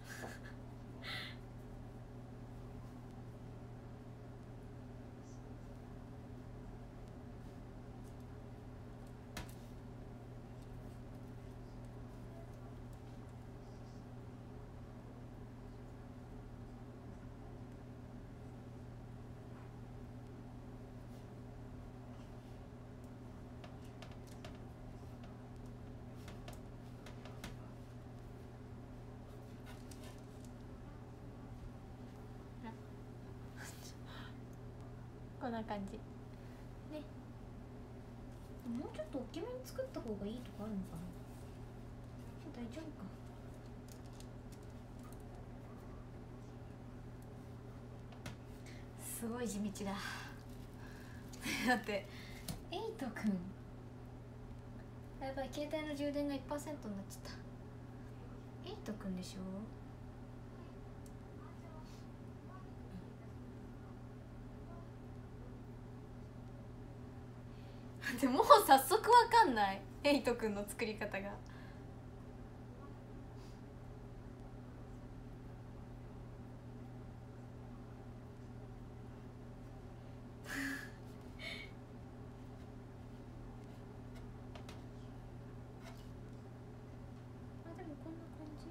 こんな感じね。もうちょっと大きめに作った方がいいとかあるのかな。大丈夫か。すごい地道だ。だってエイトくんやばい、携帯の充電が いちパーセント になっちゃった。エイトくんでしょ。でもう早速わかんない、エイトくんの作り方が。あ、でもこんな感じ。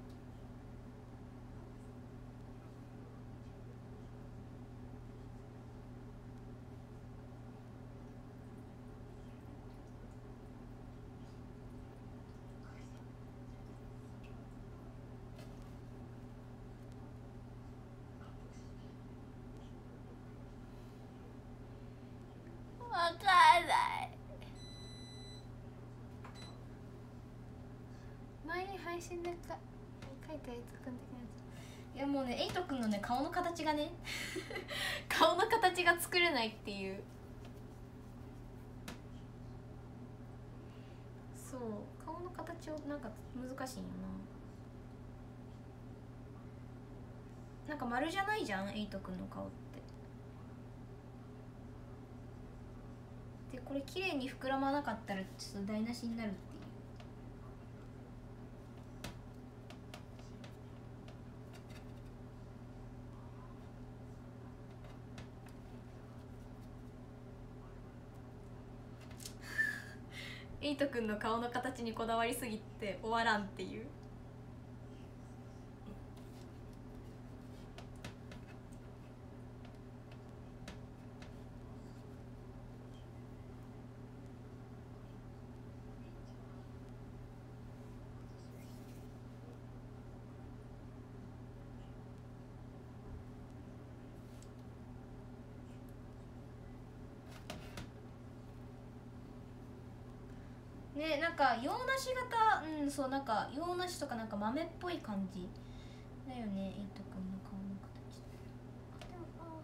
わかんない。前に配信でか書いたやつくん的なやつ。いやもうね、エイトくんのね顔の形がね顔の形が作れないっていう。そう、顔の形をなんか難しいんよな。なんか丸じゃないじゃん、エイトくんの顔って。でこれ綺麗に膨らまなかったらちょっと台無しになるっていう。エイトくんの顔の形にこだわりすぎて終わらんっていう。ね、なんか洋梨型、うん、そう、なんか洋梨とかなんか豆っぽい感じだよね、エイトくんの顔の形。あ、でもあ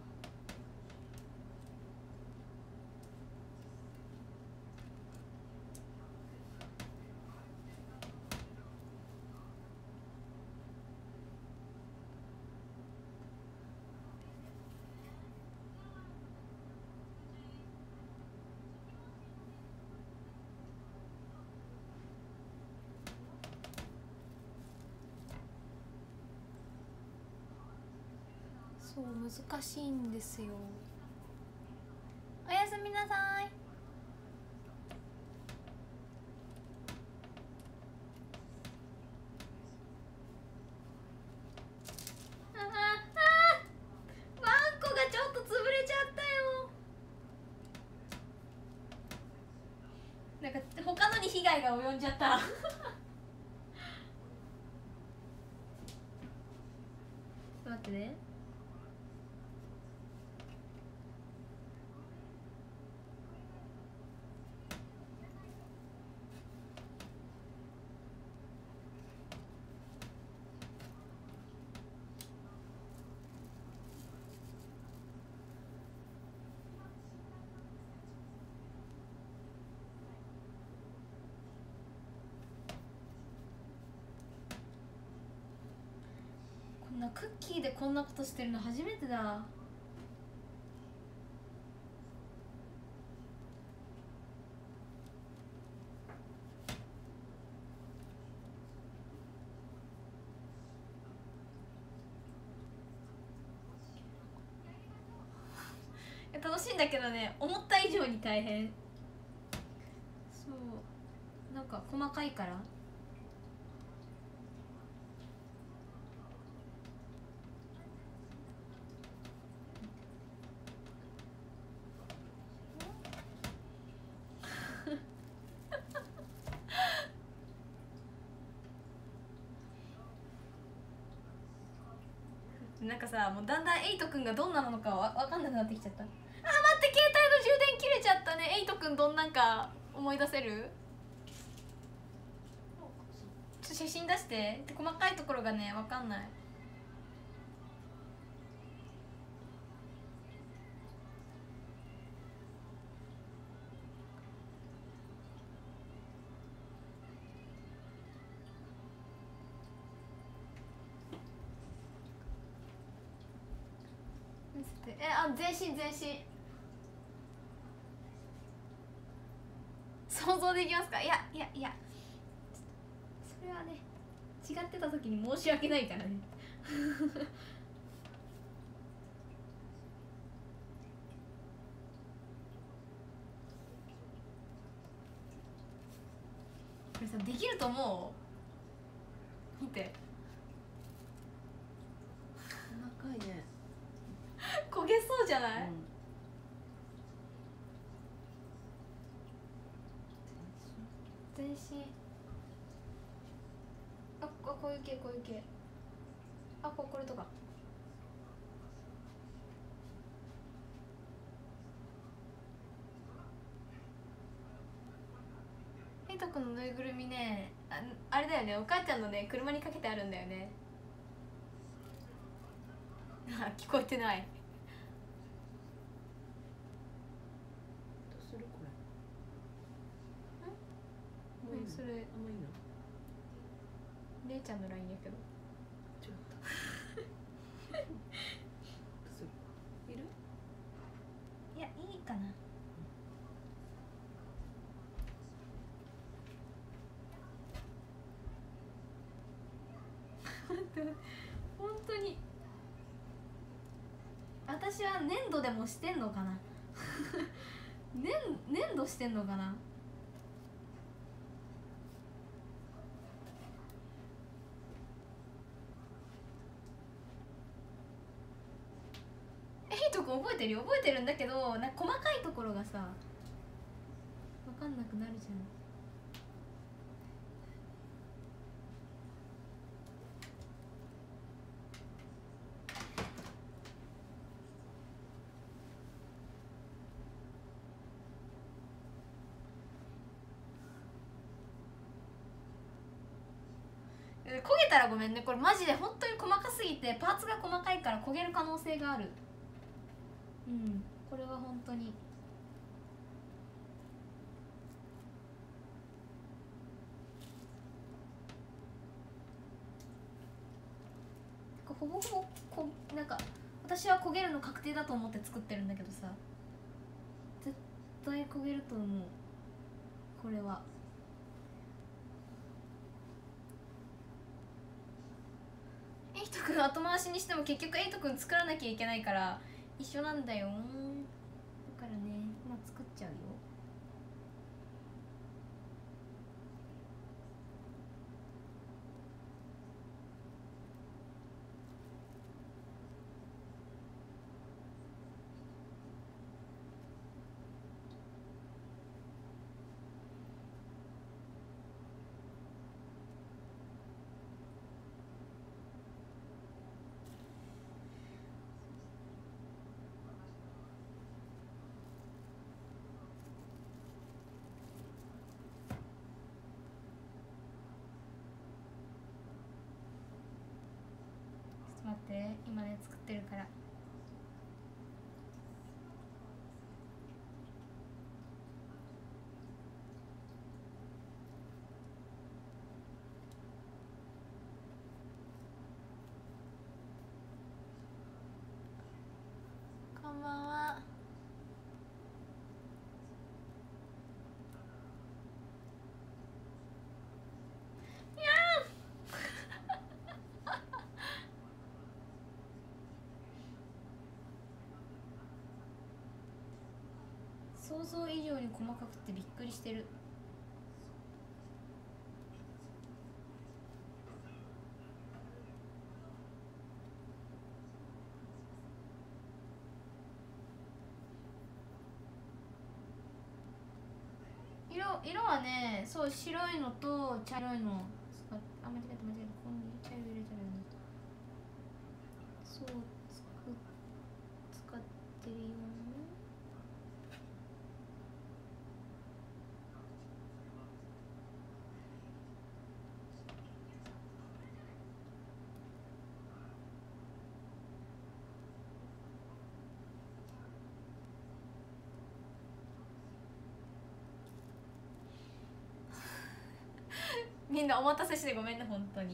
そう難しいんですよ。おやすみなさい。あああ、ワンコがちょっと潰れちゃったよ。なんか他のに被害が及んじゃった待ってね。こんなクッキーでこんなことしてるの初めてだ。楽しいんだけどね、思った以上に大変。そうなんか細かいから。なんかさ、もうだんだんエイトくんがどんなのかわ分かんなくなってきちゃった。あ、待って、携帯の充電切れちゃったね。エイトくんどんなんか思い出せる？ちょっと写真出して。細かいところがね分かんない。え、あ、全身全身想像できますか？いやいやいや、それはね違ってた時に申し訳ないからねこれさ、できると思う？見て、 細かいね。 焦げそうじゃない？うん、全身。あ、こういう系、こういう系。あ、ここれとか。エイトくんのぬいぐるみね、あ、あれだよね、お母ちゃんのね車にかけてあるんだよねあ、聞こえてない。 どうするこれ？ ん？もういいの？それ、 あんまいいの？ 姉ちゃんのラインやけど。 違ったどうする？いる？ いや、いいかな。本当に私は粘土でもしてんのかな粘粘土してんのかな。エイトくん覚えてるよ、覚えてるんだけど、なんか細かいところがさ分かんなくなるじゃん。焦げたらごめんね。これマジで本当に細かすぎてパーツが細かいから焦げる可能性がある。うん、これは本当にほぼほぼこなんか私は焦げるの確定だと思って作ってるんだけどさ、絶対焦げると思う。これはエイトくん後回しにしても結局エイトくん作らなきゃいけないから一緒なんだよ。だからね、まあ作っちゃうよ。 今ね作ってるから。こんばんは。いや想像以上に細かくてびっくりしてる。色色はね、そう白いのと茶色いの使っあ間違えた間違えた、ここに茶色入れたらいいの。そうつく使ってるよ。みんなお待たせしてごめんね本当に。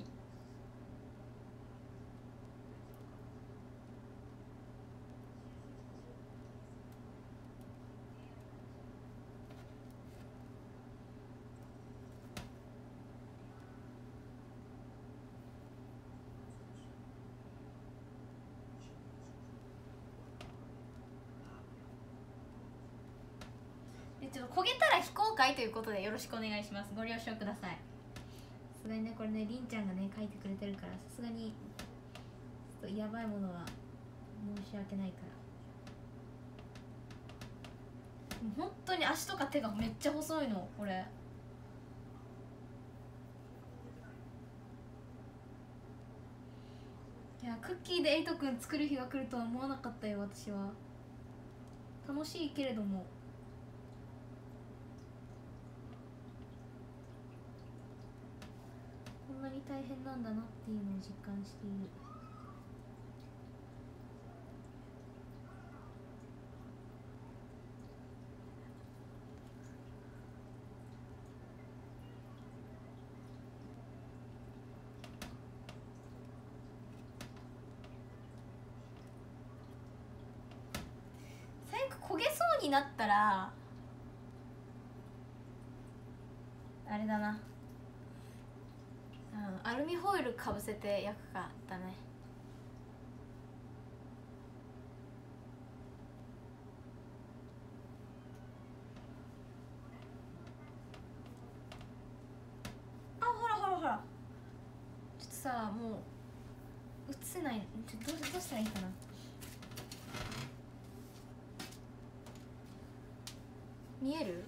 でちょっと焦げたら非公開ということでよろしくお願いします。ご了承ください。さすがにねこれねりんちゃんがね書いてくれてるから、さすがにちょっとやばいものは申し訳ないから。もう本当に足とか手がめっちゃ細いのこれ。いやクッキーでエイトくん作る日が来るとは思わなかったよ私は。楽しいけれども。こんなに大変なんだなっていうのを実感している。最悪焦げそうになったらあれだな、うん、アルミホイルかぶせて焼くかだね。あほらほらほら、ちょっとさもう映せない。ちょっとどうどうしたらいいかな。見える？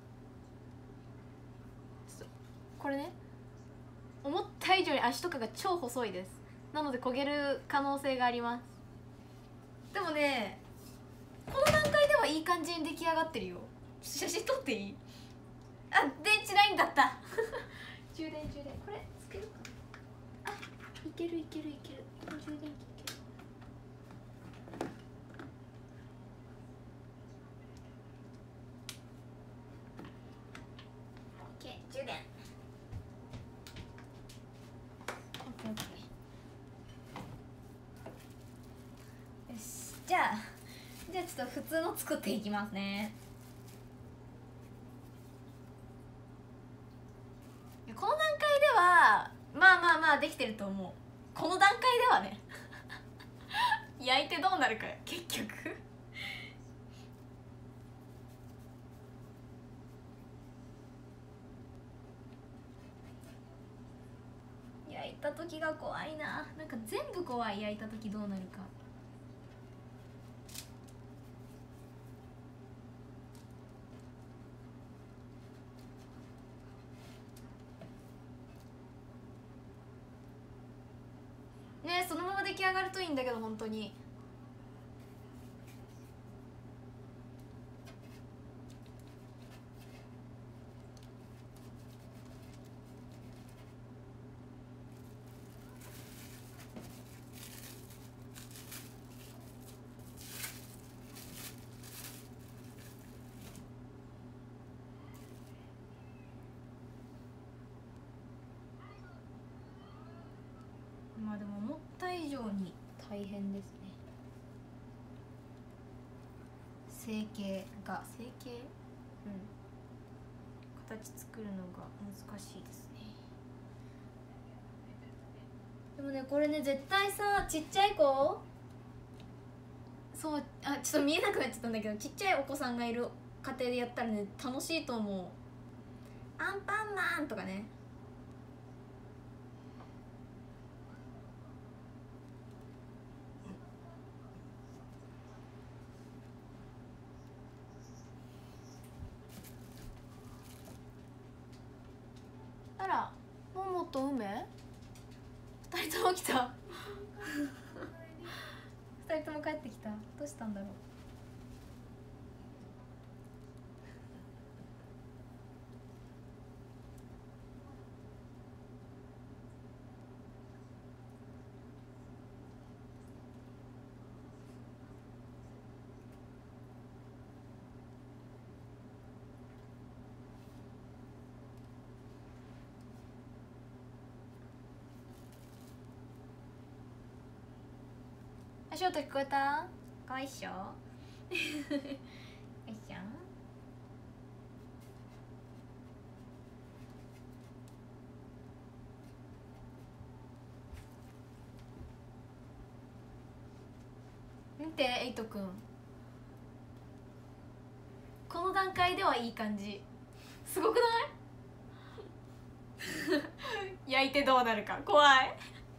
ちょっとこれね思った以上に足とかが超細いです。なので焦げる可能性があります。でもねこの段階ではいい感じに出来上がってるよ。写真撮っていい？あ電池ないんだった充電充電これつけるかな。あいけるいけるいける、充電器いける。オッケー充電。オッケーオッケー。よしじゃあじゃあちょっと普通の作っていきますね。この段階ではまあまあまあできてると思う。この段階ではね焼いてどうなるか結局焼いた時が怖いな。なんか全部怖い、焼いた時どうなるか。ねそのまま出来上がるといいんだけど本当に。 た以上に大変ですね。成形が成形うん形作るのが難しいですね。でもねこれね絶対さちっちゃい子そうあちょっと見えなくなっちゃったんだけど、ちっちゃいお子さんがいる家庭でやったらね楽しいと思う。アンパンマンとかね。あらももと梅二人とも来た二人とも帰ってきた。どうしたんだろう。足音聞こえた？かわいいっしょよいしょ。見てエイトくん、この段階ではいい感じ。すごくない焼いてどうなるか怖い。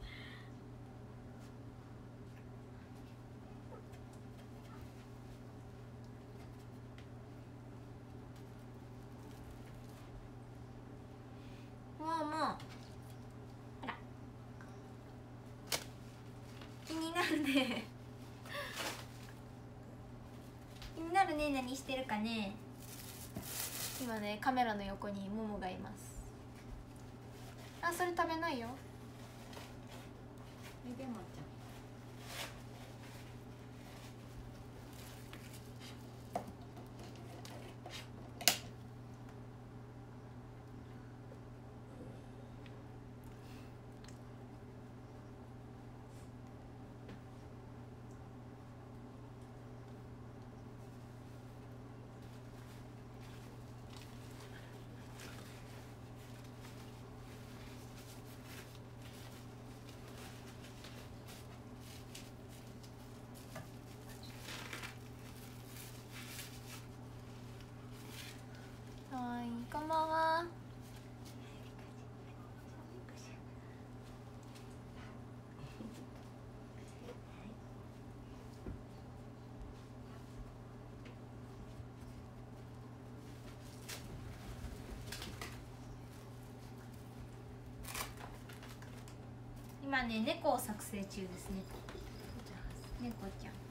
もうもうあら気になるね気になるね。何してるかね。今ねカメラの横にモモがいます。あ、それ食べないよ。 見てまっちゃん。 はい、こんばんは。今ね猫を作成中ですね。猫ちゃん。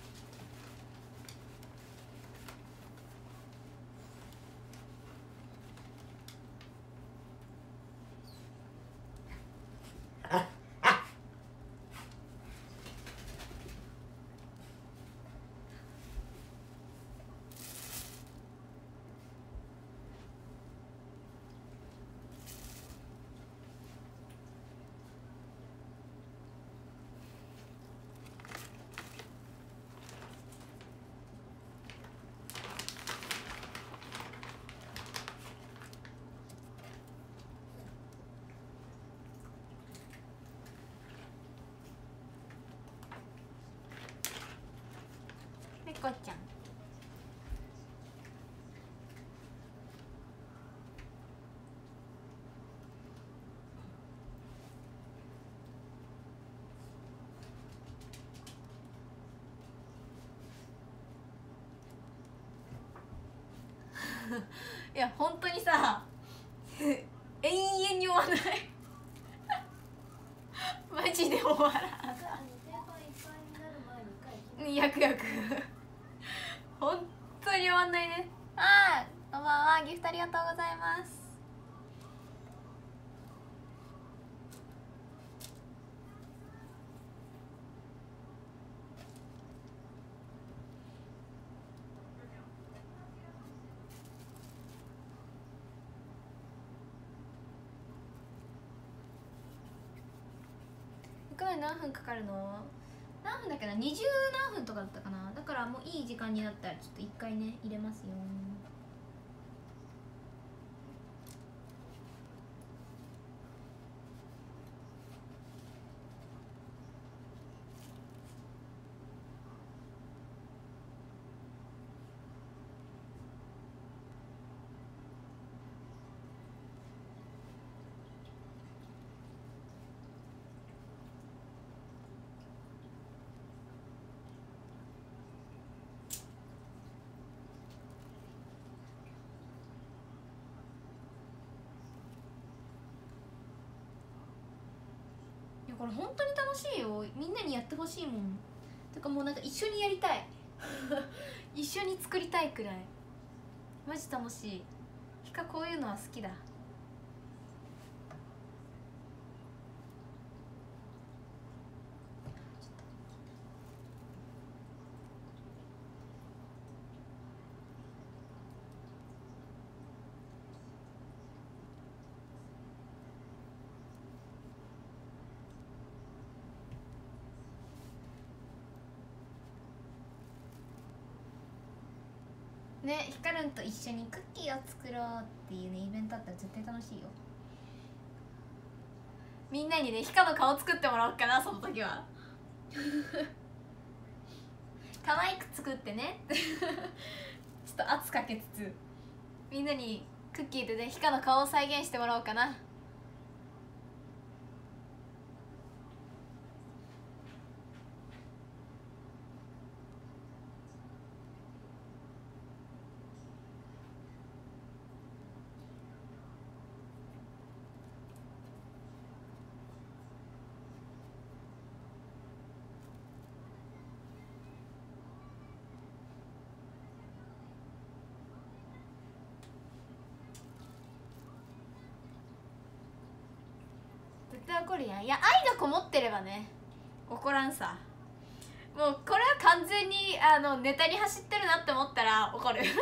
猫ちゃん。いや本当にさ永遠に終わらないマジで終わらん。焼く焼く本当に終わんないね。あー、こんばんは。ギフトありがとうございます。 くのに何分かかるの？何分だっけな、にじゅう何分とかだったかな。だからもういい時間になったらちょっと一回ね入れますよ。これ本当に楽しいよ。みんなにやってほしいもん。てかもうなんか一緒にやりたい一緒に作りたいくらいマジ楽しい。ひかこういうのは好きだ。ね、ひかるんと一緒にクッキーを作ろうっていうねイベントあったら絶対楽しいよ。みんなにねひかの顔作ってもらおうかな、その時は可愛く作ってねちょっと圧かけつつみんなにクッキーでねひかの顔を再現してもらおうかな。絶対怒るやん。いや愛がこもってればね怒らんさ。もうこれは完全にあのネタに走ってるなって思ったら怒る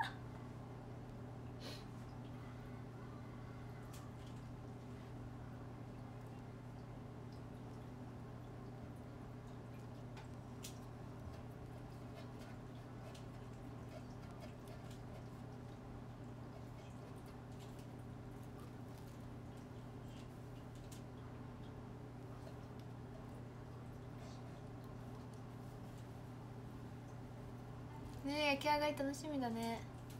ねえ焼き上がり楽しみだね。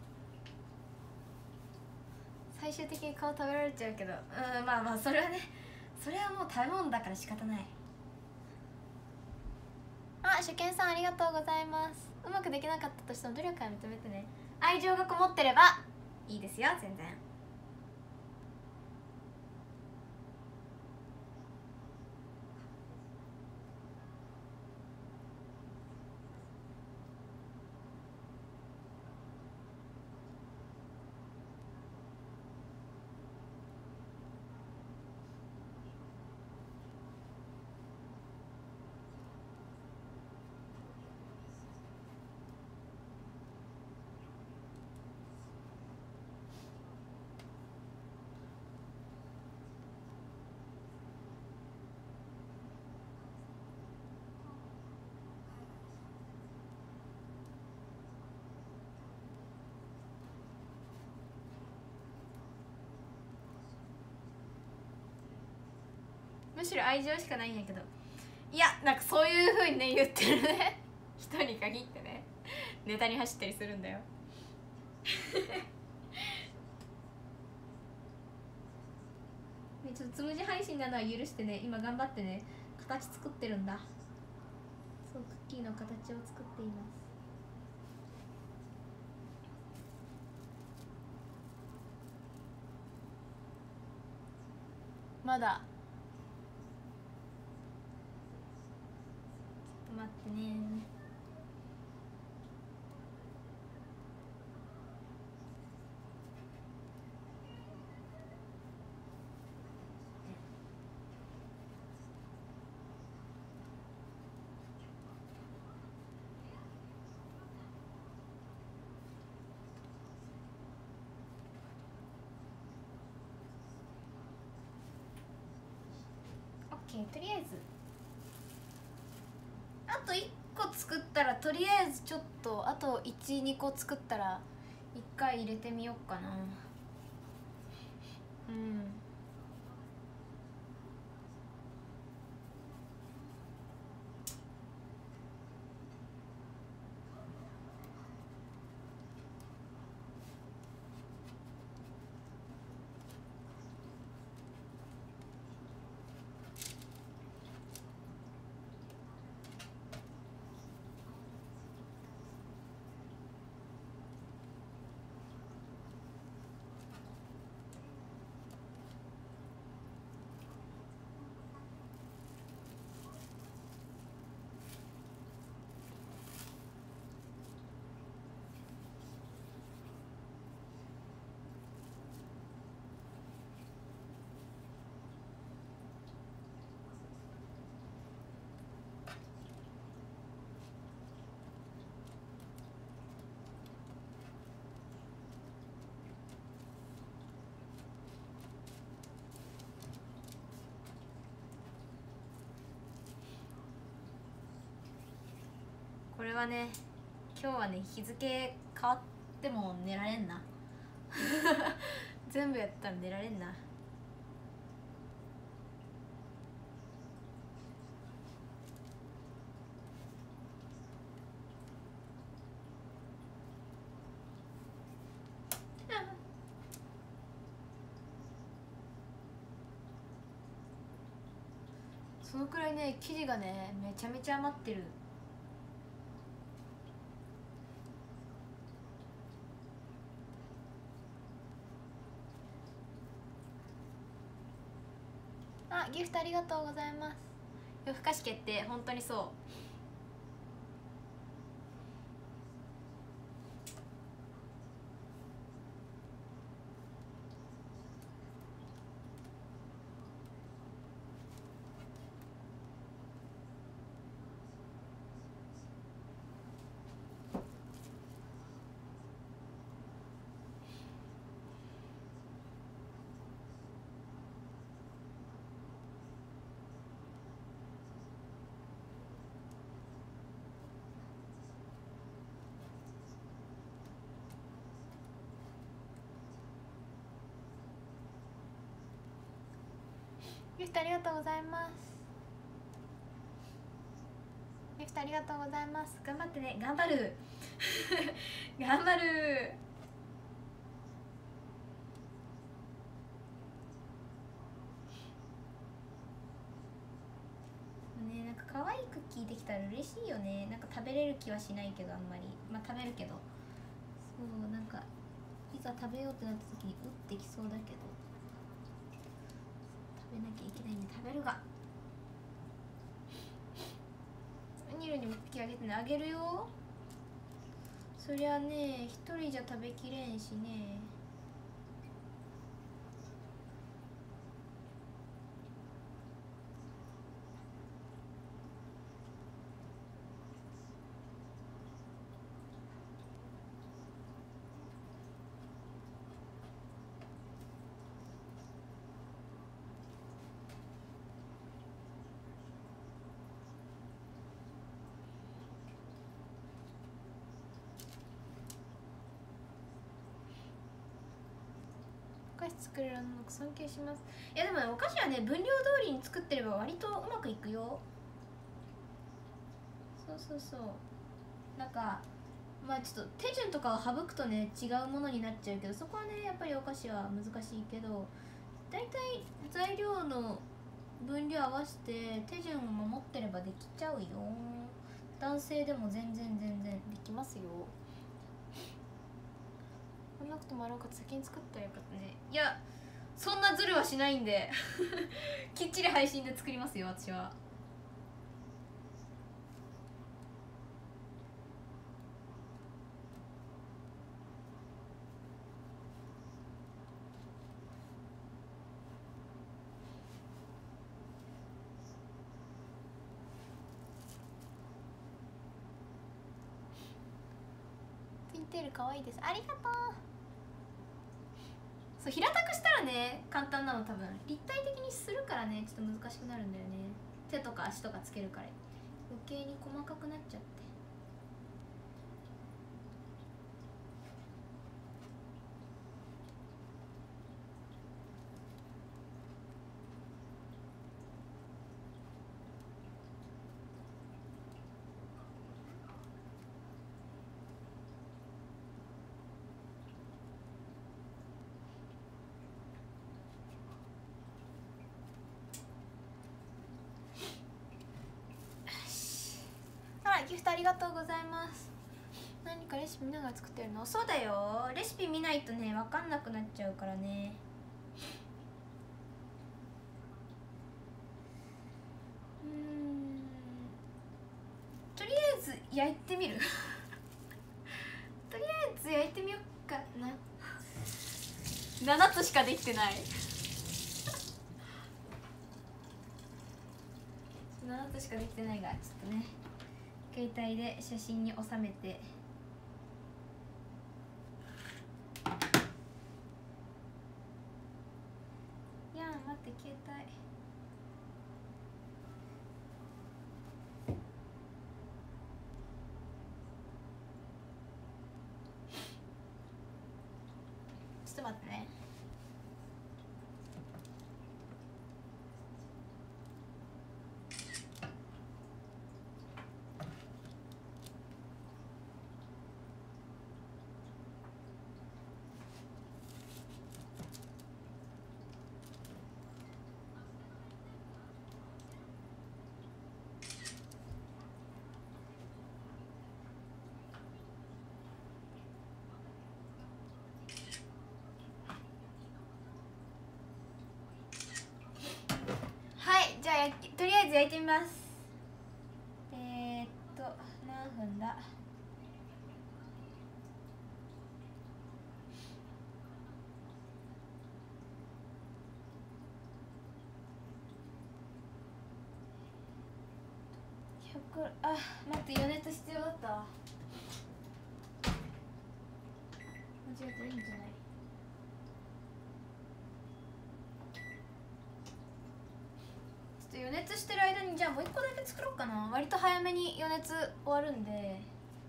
最終的に顔食べられちゃうけど、うんまあまあそれはねそれはもう食べ物だから仕方ない。あ、初見さんありがとうございます。うまくできなかったとしても努力は認めてね。愛情がこもってればいいですよ全然。むしろ愛情しかないんやけど、いやなんかそういうふうにね言ってるね人に限ってねネタに走ったりするんだよね、ちょっとつむじ配信なのは許してね、今頑張ってね形作ってるんだ。そうクッキーの形を作っています。まだちょっと待ってね。オッケー、とりあえずこ作ったらとりあえずちょっとあといち、にこ作ったらいっかい入れてみようかな。うん。これはね、今日はね日付変わっても寝られんな全部やったら寝られんな。そのくらいね生地がねめちゃめちゃ余ってる。あ、ギフトありがとうございます。夜更かし決定、本当にそう。ギフトありがとうございます。ギフトありがとうございます。頑張ってね。頑張る頑張る。ね、なんか可愛いクッキーできたら嬉しいよね。なんか食べれる気はしないけど、あんまり。まあ食べるけど、そう、なんかいざ食べようってなった時にうってきそうだけど、食べなきゃいけないんで食べるが。ニルにもクッキーあげてね。あげるよ。そりゃね一人じゃ食べきれんしね。お菓子作れるの尊敬します。いやでもね、お菓子はね分量通りに作ってれば割とうまくいくよ。そうそうそう。なんかまあちょっと手順とかを省くとね違うものになっちゃうけど、そこはねやっぱりお菓子は難しいけど、だいたい材料の分量合わせて手順を守ってればできちゃうよ。男性でも全然全然できますよ。こんなこともあろうかと先に作ったらよかったね。いやそんなズルはしないんできっちり配信で作りますよ私は。ピンテール可愛いです。ありがとう。そう平たくしたらね簡単なの、多分立体的にするからねちょっと難しくなるんだよね。手とか足とかつけるから余計に細かくなっちゃって。ギフトありがとうございます。何かレシピ見ながら作ってるの？そうだよ、レシピ見ないとね分かんなくなっちゃうからね。うーん、とりあえず焼いてみるとりあえず焼いてみようかな。ななつしかできてないななつしかできてないが、ちょっとね携帯で写真に収めて。いやー待って、携帯ちょっと待ってね。じゃあとりあえず焼いてみます。えー、っと何分だ。ひゃく、あ、待って、余熱必要だったわ。間違えていいんじゃない？余熱してる間に、じゃあもう一個だけ作ろうかな。割と早めに余熱終わるんで。あれ、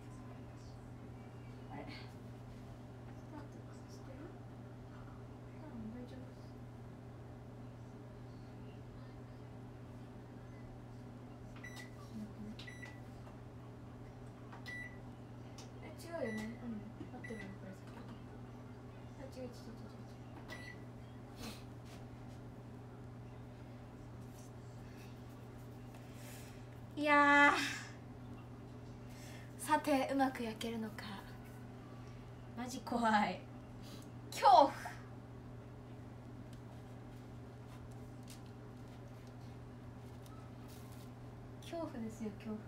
違うよね。うん、合ってるよね、これ。あ、違う違う違う違う。いやー、さてうまく焼けるのか。マジ怖い。恐怖。恐怖ですよ、恐怖。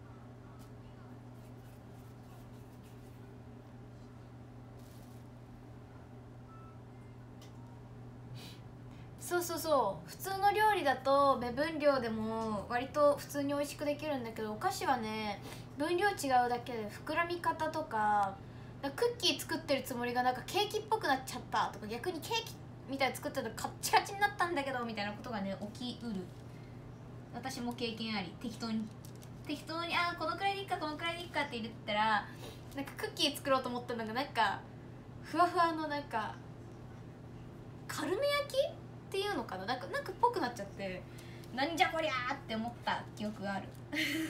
そうそうそう、普通の料理だと目分量でも割と普通に美味しくできるんだけど、お菓子はね分量違うだけで膨らみ方とか、クッキー作ってるつもりがなんかケーキっぽくなっちゃったとか、逆にケーキみたいに作ってたらカッチカチになったんだけどみたいなことがね起きうる。私も経験あり。適当に適当にあーこのくらいでいいかこのくらいでいいかって言ったら、なんかクッキー作ろうと思ったのがなんかふわふわのなんかカルメ焼きっていうのかな、なんかなんかっぽくなっちゃって、なんじゃこりゃーって思った記憶がある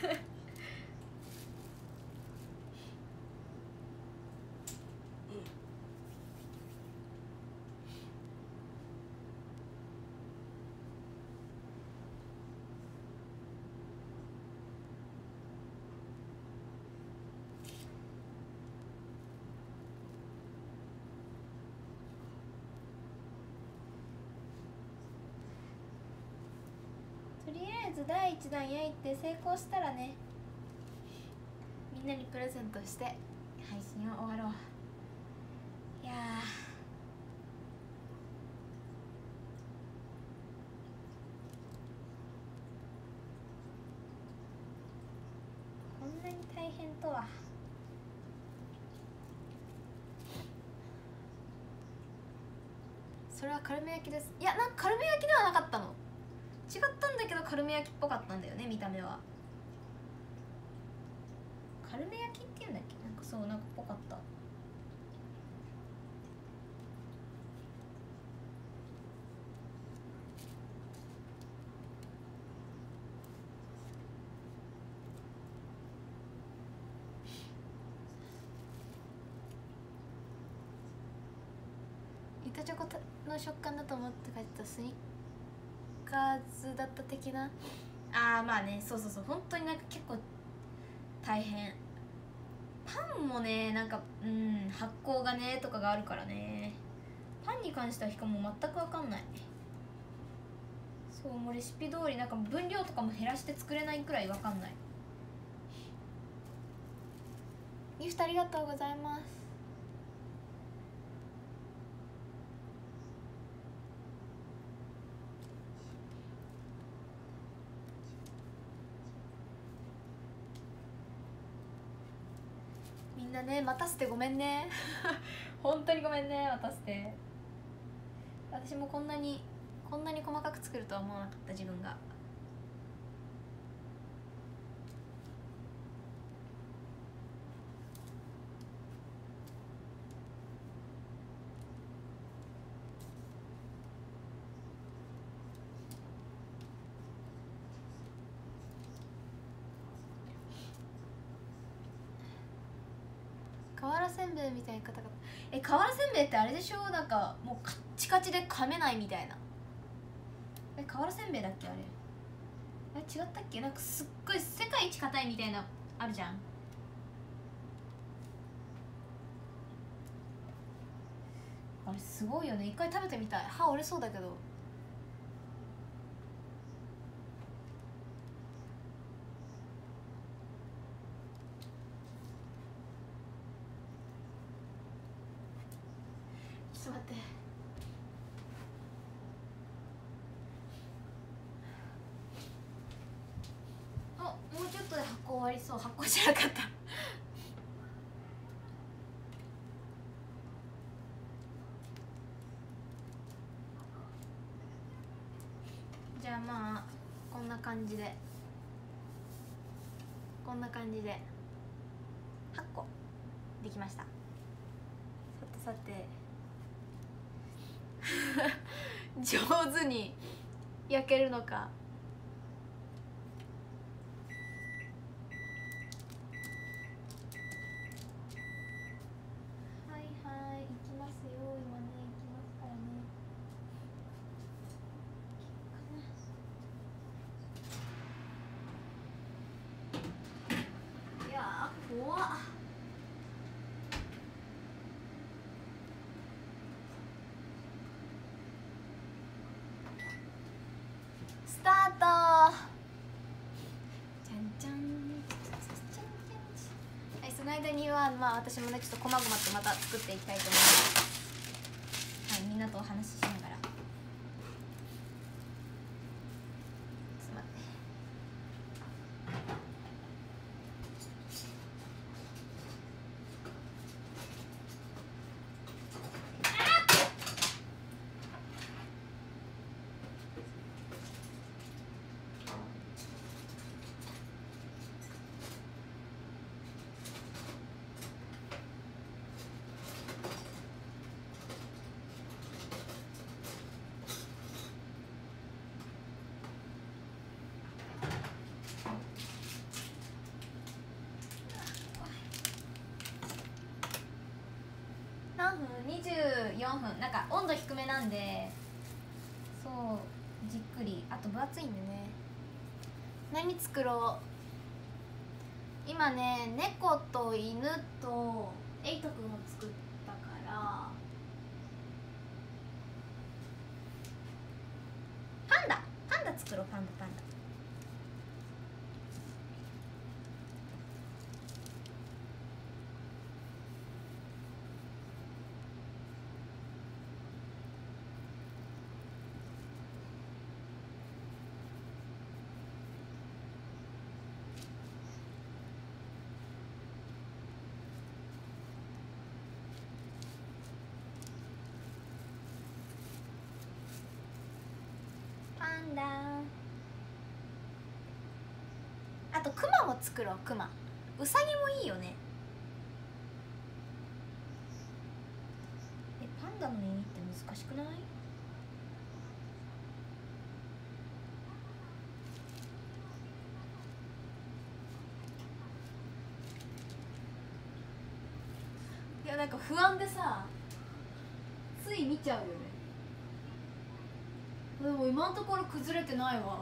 とりあえずだいいちだん焼いて成功したらね、みんなにプレゼントして配信を終わろう。いやー、こんなに大変とは。それはカルメ焼きです。いや、なんかカルメ焼きではなかったの。違ったんだけどカルメ焼きっぽかったんだよね、見た目は。 春芽焼きっていうんだっけ、なんかそうなんかぽかった。板チョコの食感だと思って書いてたスニッカーズだった的な。あーまあね、そうそうそう、本当になんか結構大変。パンもね、なんかうん発酵がねとかがあるからね、パンに関してはしかも全く分かんない。そう、もうレシピ通りなんか分量とかも減らして作れないくらい分かんない。ギフトありがとうございます。みんなね、待たせてごめんね本当にごめんね、待たせて。私もこんなにこんなに細かく作るとは思わなかった自分が。瓦せんべいみたいな方々、え、瓦せんべいってあれでしょ、なんかもうカッチカチで噛めないみたいな。え、瓦せんべいだっけあれ。え、違ったっけ、なんかすっごい世界一硬いみたいなあるじゃん。あれすごいよね、一回食べてみたい。歯折れそうだけど。ちょっと待って、あ、もうちょっとで発酵終わりそう。発酵しなかったじゃあまあこんな感じでこんな感じではっこできました。さてさて上手に焼けるのか。はいはい、行きますよ。今ね行きますからね。いやー怖っ。スタート。じゃんじゃん。はい、その間にはまあ私もねちょっとこまごまとまた作っていきたいと思います。はい、みんなとお話ししながら。ちょっと待って。何分？にじゅうよんふん。なんか温度低めなんで、そうじっくり。あと分厚いんでね。何作ろう。今ね、猫と犬とエイトくんを作ったから、パンダパンダ作ろう。パンダパンダ。パンダ。あとクマも作ろう。クマうさぎもいいよね。え、パンダの耳って難しくない？いや、なんか不安でさつい見ちゃうよね。でも今のところ崩れてないわ。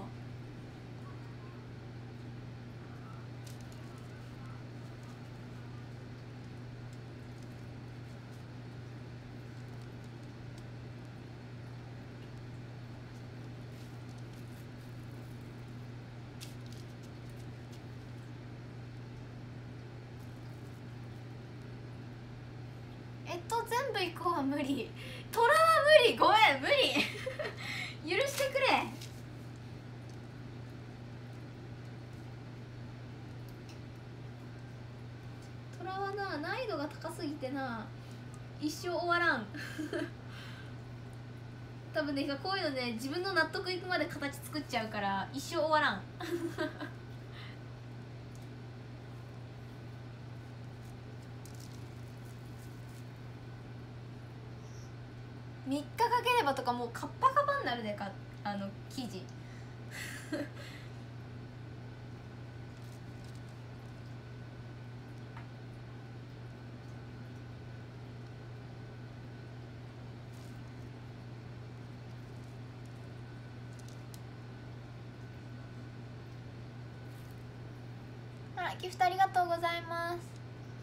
えっと全部行こうは無理。虎は無理、ごめん無理許してくれ。虎はな難易度が高すぎてな一生終わらん多分ねこういうのね自分の納得いくまで形作っちゃうから一生終わらんみっかかければとかもうカッパカパになるでか、あの生地あらギフトありがとうございます。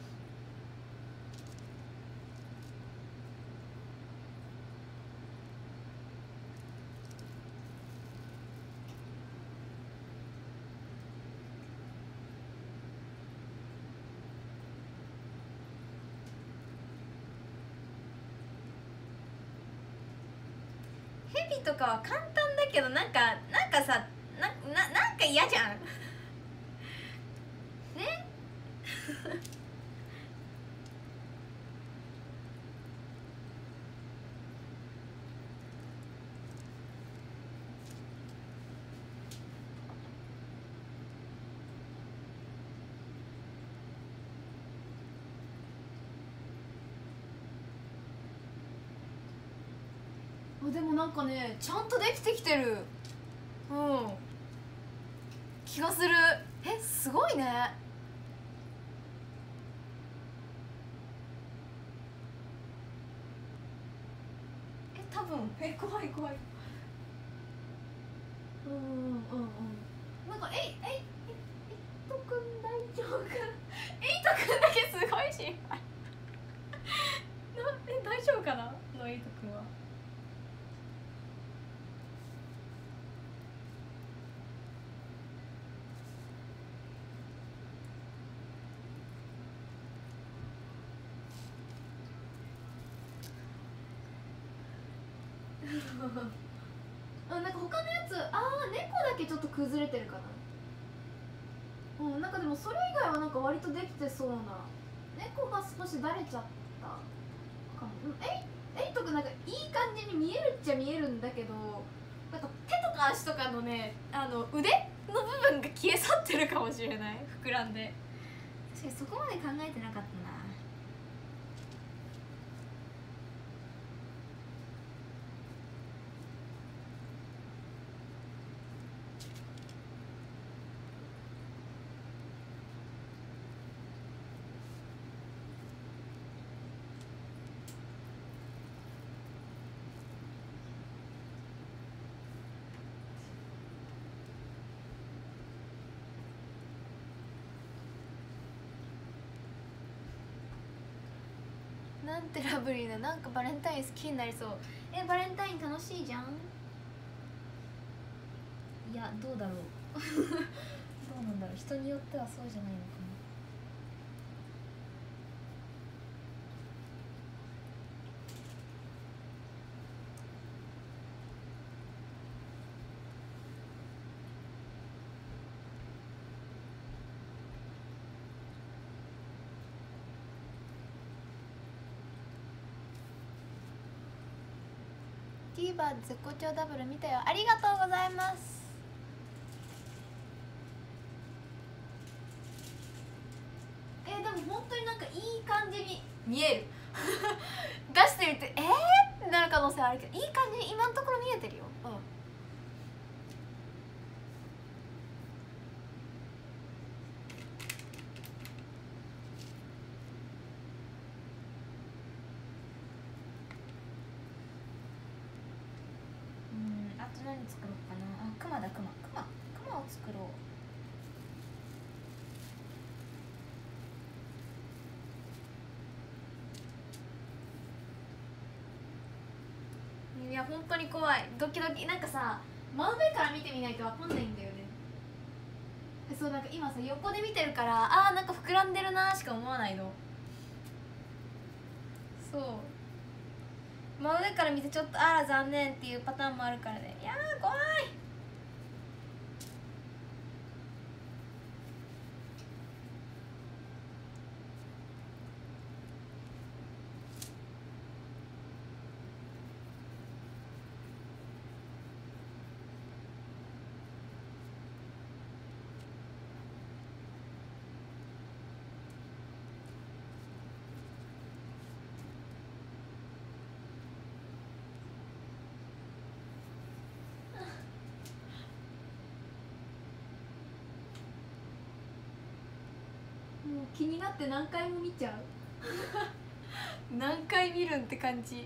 ヘビとかは簡単だけどなんかなんかさなななんか嫌じゃんねでもなんかねちゃんとできてきてるうん気がする。えすごいね。え多分え怖い怖いうんうんうんうんなんかえいえいえいとくん大丈夫かえいとくんだけすごい心配なえ大丈夫かなのえいとくんは。あなんか他のやつああ猫だけちょっと崩れてるかな。うんなんかでもそれ以外はなんか割とできてそうな。猫が少しだれちゃったかも。えいえいとくなんかいい感じに見えるっちゃ見えるんだけどなんか手とか足とかのねあの腕の部分が消え去ってるかもしれない膨らんで。確かにそこまで考えてなかったな。なんてラブリーな。なんかバレンタイン好きになりそう。えバレンタイン楽しいじゃん。いやどうだろうどうなんだろう人によってはそうじゃないのかな。ティーバー絶好調ダブル見たよ。ありがとうございます。 見える出してみてえーってなる可能性あるけど、いい感じに今のところ見えてるよ。うんうん、あと何作ろうかな。あ、クマだ、クマクマクマを作ろう。いや本当に怖い、ドキドキ。なんかさ、真上から見てみないと分かんないんだよね。そう、なんか今さ横で見てるから、あーなんか膨らんでるなしか思わないの。そう真上から見てちょっとあら残念っていうパターンもあるからね。いやー怖い。もう気になって何回も見ちゃう何回見るんって感じ。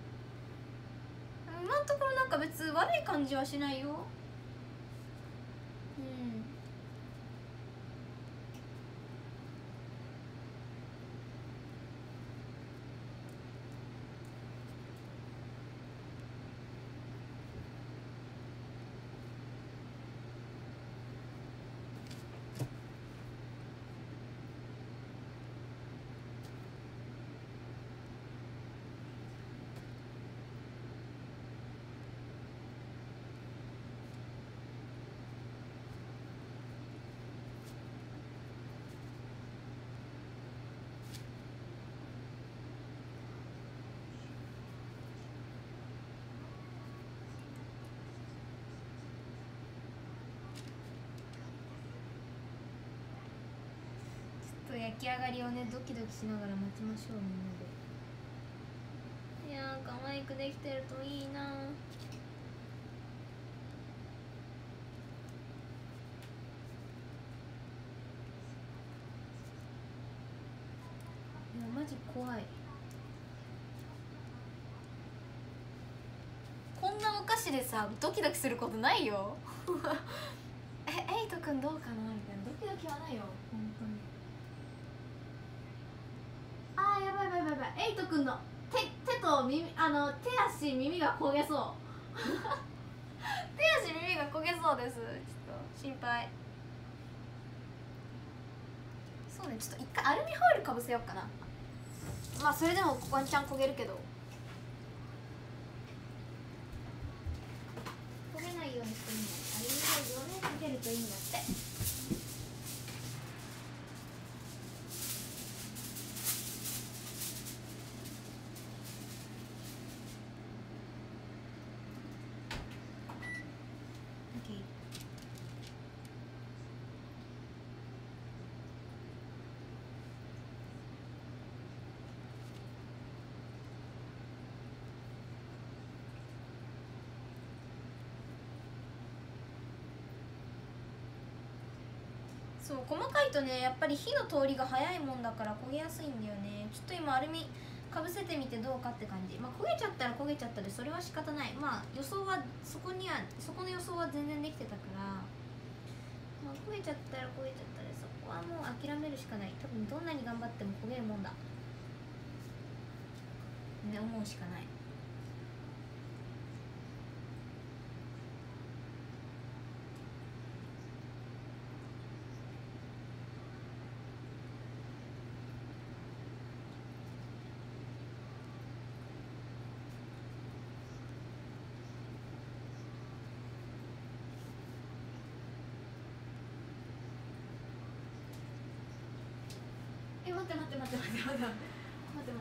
今のところなんか別に悪い感じはしないよ。うん。ちょっと焼き上がりをねドキドキしながら待ちましょう、みんなで。いやー可愛くできてるといいな。いやマジ怖い。こんなお菓子でさドキドキすることないよえ、エイトくんどうかなみたいなドキドキはないよ本当に。あーやばいやばいやばいやばい、エイトくんの手手と耳、あの手足耳が焦げそう手足耳が焦げそうです。ちょっと心配。そうね、ちょっと一回アルミホイルかぶせようかな。まあそれでもワンチャン焦げるけど、焦げないようにしてみない。アルミホイルをねかけるといいんだって。そう、細かいとねやっぱり火の通りが早いもんだから焦げやすいんだよね。ちょっと今アルミかぶせてみてどうかって感じ。まあ焦げちゃったら焦げちゃったでそれは仕方ない。まあ予想はそこにはそこの予想は全然できてたから、まあ、焦げちゃったら焦げちゃったでそこはもう諦めるしかない。多分どんなに頑張っても焦げるもんだね、思うしかない。え、待って待って待って待って待って待って待って待って。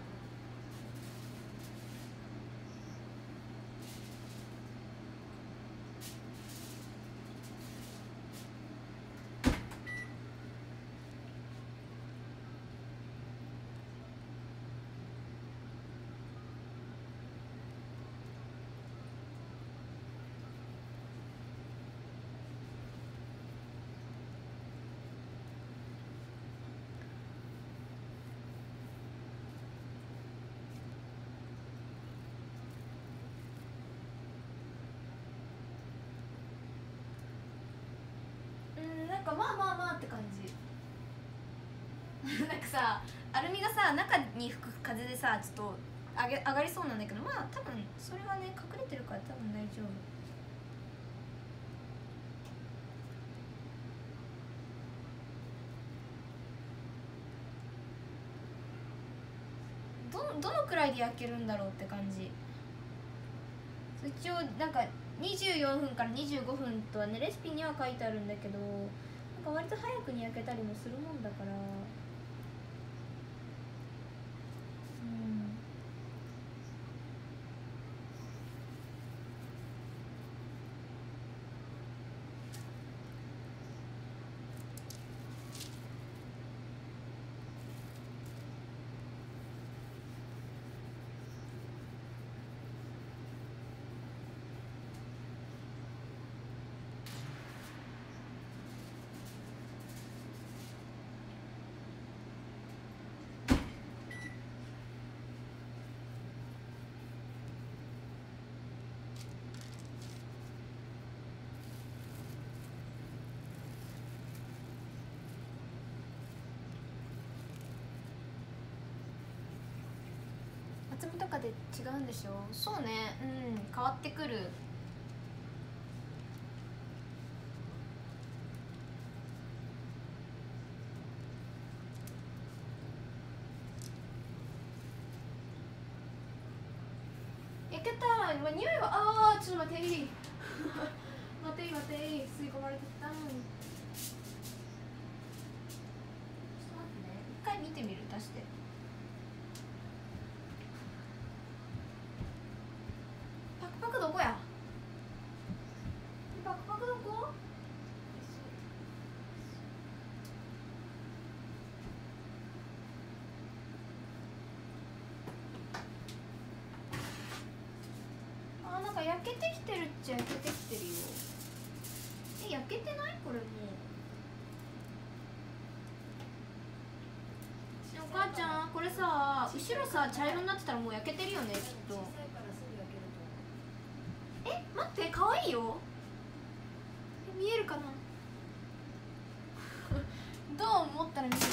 さアルミがさ中に吹く風でさちょっと上げ上がりそうなんだけど、まあ多分それはね隠れてるから多分大丈夫。どどのくらいで焼けるんだろうって感じ。一応なんかにじゅうよんぷんからにじゅうごふんとはねレシピには書いてあるんだけど、なんか割と早くに焼けたりもするもんだから、うん。厚みとかで違うんでしょ。そうね、うん、変わってくる。焼けた。まあ、匂いはああちょっと待っていい待っていい待っていい、吸い込まれてきた。ちょっと待ってね、一回見てみる。出して。パクパクどこや。パクパクどこ。あーなんか焼けてきてるっちゃ焼けてきてるよ。え焼けてないこれもう。お母ちゃんこれさ後ろさ茶色になってたらもう焼けてるよねきっと。え待って可愛いよ。見えるかなどう思ったら見える。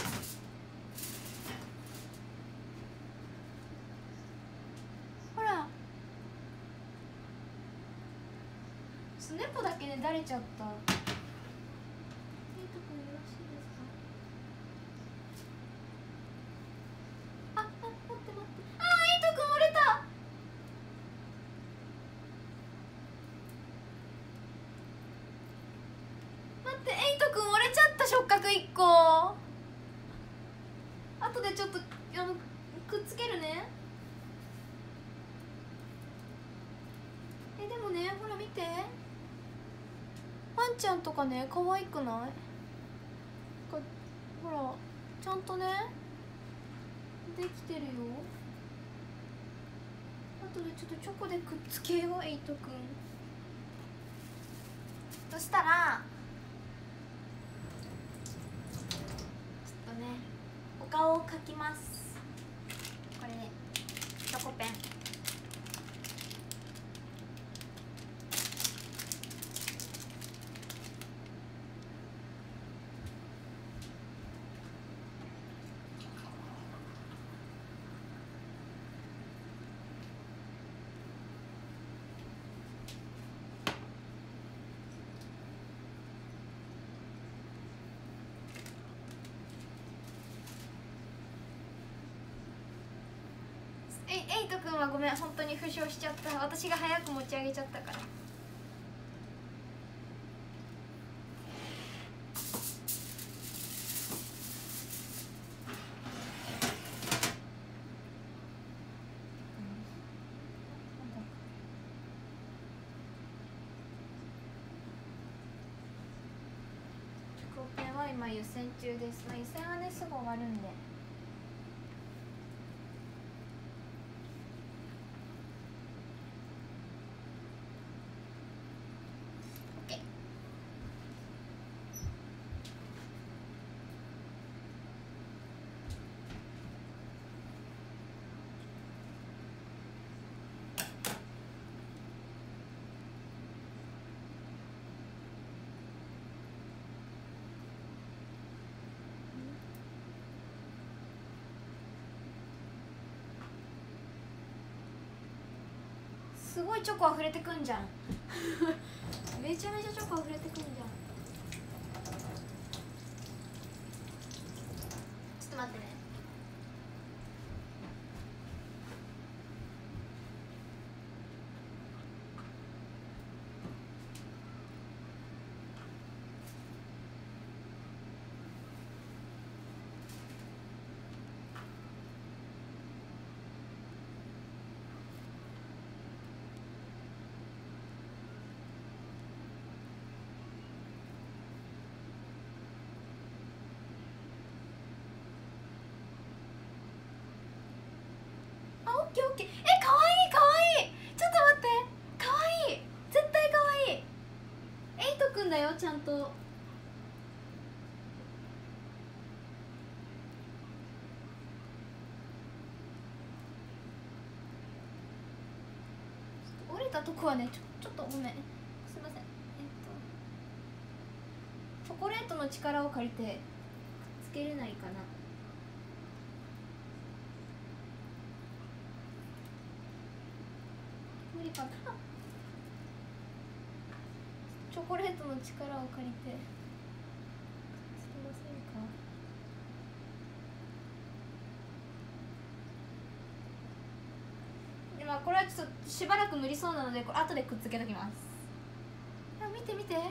ほらスネポだけでだれちゃった。いいとこよろしいですか。あ、あ、待って待って。あー、いいとこ折れた。待って、エイトくん折れちゃった。触覚いっこ。後でちょっとあのくっつけるね。えでもねほら見て、ワンちゃんとかね可愛くない？かほらちゃんとねできてるよ。後でちょっとチョコでくっつけようエイトくん。そしたらちょっとねお顔を描きます。これねチョコペン。えエイトくんはごめん本当に負傷しちゃった。私が早く持ち上げちゃったから。チョコペンは今湯煎中です。まあ、湯煎はねすぐ終わるんで。 すごいチョコ溢れてくんじゃんめちゃめちゃチョコ溢れてくんじゃん。ちょっと待ってね。オッケーオッケー。え、かわいいかわいい。ちょっと待って、かわいい、絶対かわいい。エイトくんだよ、ちゃんと。折れたとこはね、ちょちょっとごめん、すいません。えっとチョコレートの力を借りてくっつけれないかな。無理かな。チョコレートの力を借りてくっつけませんか。で、まあこれはちょっとしばらく無理そうなので、これ後でくっつけときます。あ、見て見て、ちょ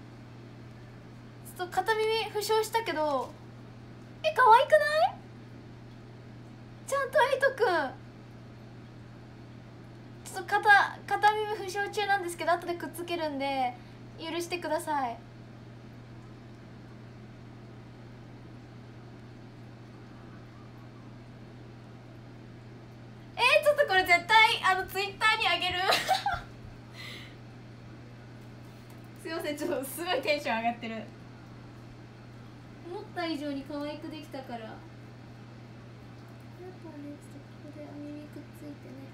っと片耳負傷したけど、え、可愛くない？ちゃんとエイトくんちょっと片片耳負傷中なんですけど、後でくっつけるんで許してください。えー、ちょっとこれ絶対あのツイッターにあげるすいません、ちょっとすごいテンション上がってる。思った以上に可愛くできたから。あとはね、ちょっとここでお耳くっついてね。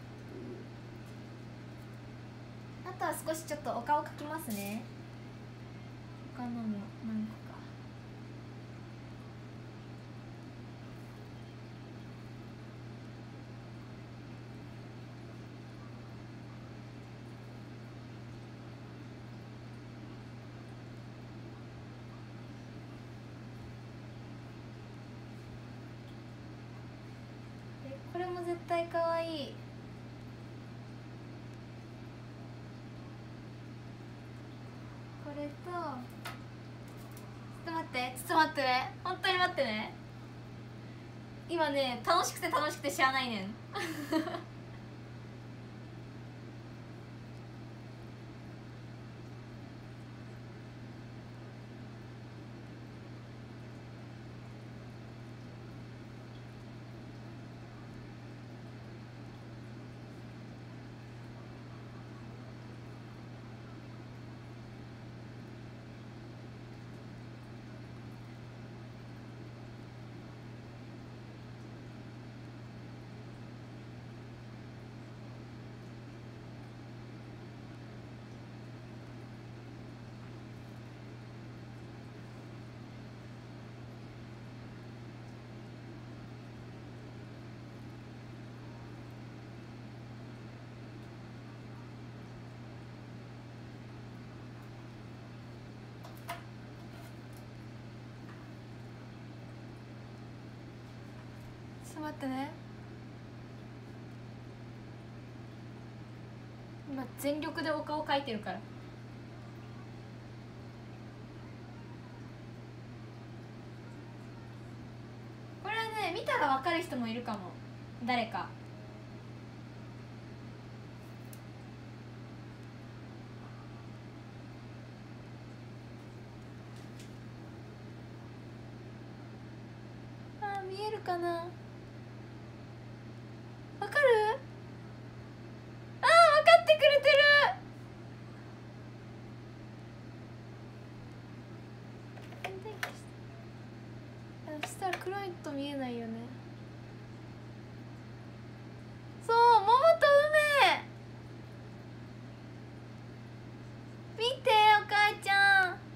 あとは少しちょっとお顔描きますね。他のも何個か。これも絶対かわいい。これと、ちょっと待って、ちょっと待ってね、本当に待ってね。今ね、楽しくて楽しくてしゃあないねんちょっと待ってね。今全力でお顔描いてるから。これはね、見たら分かる人もいるかも。誰か。あー、見えるかな。分かる？あー、分かってくれてる。そしたら黒いと見えないよね。そう、桃と梅見て、お母ちゃん。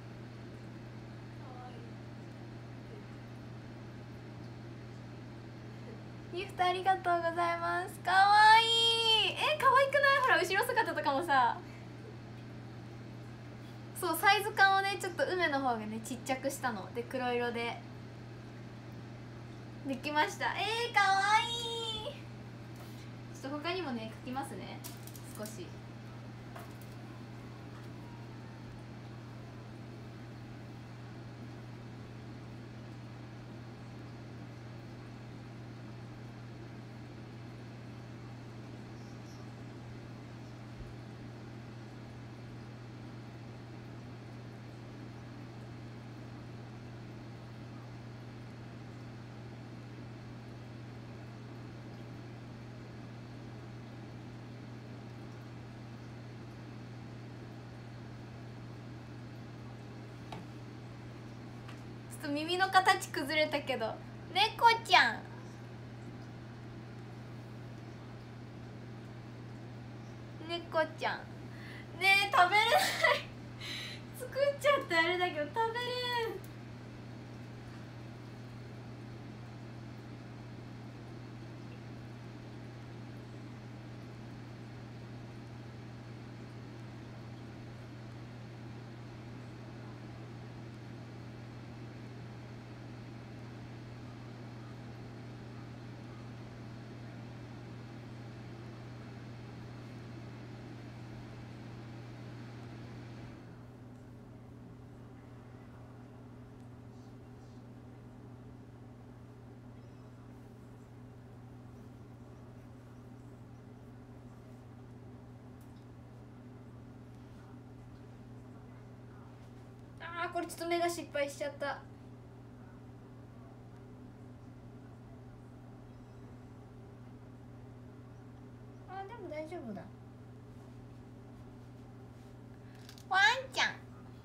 ギフトありがとうございます。かわいい。 え可愛くない？ほら後ろ姿とかもさ、そうサイズ感をねちょっと梅の方がねちっちゃくしたので黒色でできました。えー、かわいい。ちょっと他にもね描きますね少し。ちょっと耳の形崩れたけど、猫ちゃん猫ちゃんねえ食べれない作っちゃってあれだけど食べれん。あーこれちょっと目が失敗しちゃった。あーでも大丈夫だ。ワンちゃん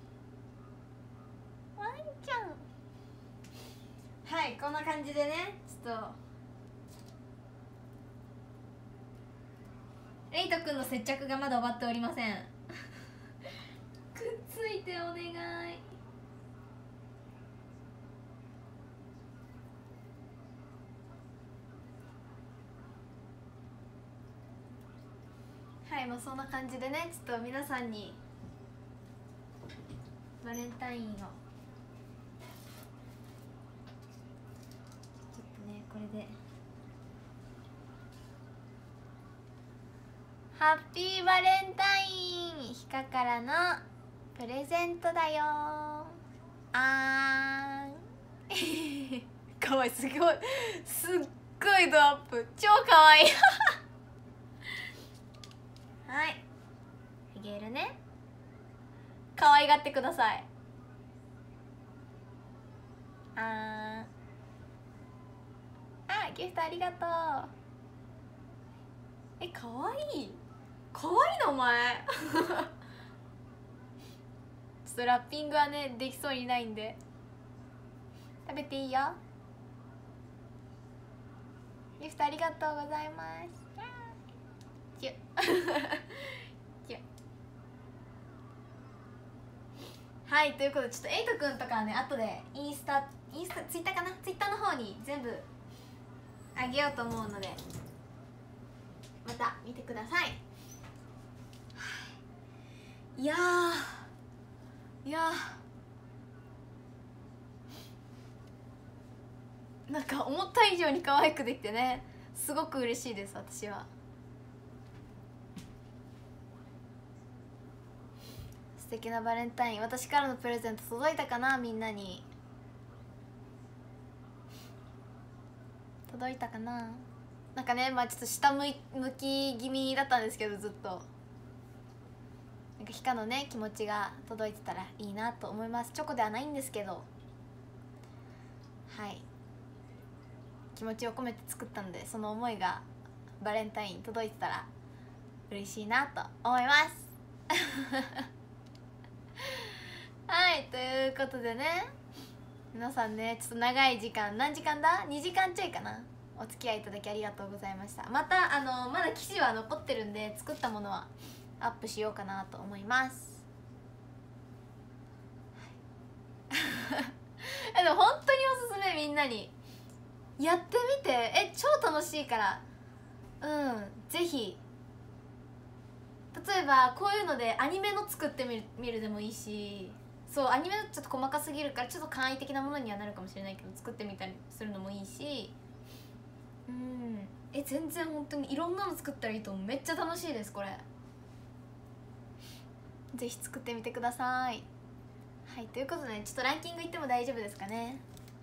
ワンちゃんはいこんな感じでねちょっとレイトくんの接着がまだ終わっておりませんくっついてお願い。はいもうそんな感じでねちょっと皆さんにバレンタインをちょっとねこれでハッピーバレンタインひかからのプレゼントだよあーんかわいいすごいすっごいドアップ超かわいいはいあげるね。可愛がってください。あーあギフトありがとう。え可愛い可愛いなお前ちょっとラッピングはねできそうにないんで食べていいよ。ギフトありがとうございますキュッキュッはいということでちょっとエイトくんとかはね後でインスタインスタツイッターかなツイッターの方に全部あげようと思うのでまた見てください。いやーいやーなんか思った以上に可愛くできてねすごく嬉しいです私は。素敵なバレンタイン私からのプレゼント届いたかなみんなに届いたかな。なんかねまあちょっと下向き気味だったんですけどずっとなんかひかのね気持ちが届いてたらいいなと思います。チョコではないんですけどはい気持ちを込めて作ったのでその思いがバレンタイン届いてたら嬉しいなと思いますはいということでね皆さんねちょっと長い時間何時間だにじかんちょいかなお付き合いいただきありがとうございました。またあのまだ記事は残ってるんで作ったものはアップしようかなと思いますでも本当におすすめみんなにやってみてえ超楽しいからうんぜひ例えばこういうのでアニメの作ってみる見るでもいいし、そうアニメのちょっと細かすぎるからちょっと簡易的なものにはなるかもしれないけど作ってみたりするのもいいし、うんえ全然本当にいろんなの作ったらいいと思う。めっちゃ楽しいですこれ。ぜひ作ってみてください。はい、ということで、ね、ちょっとランキングいっても大丈夫ですかね。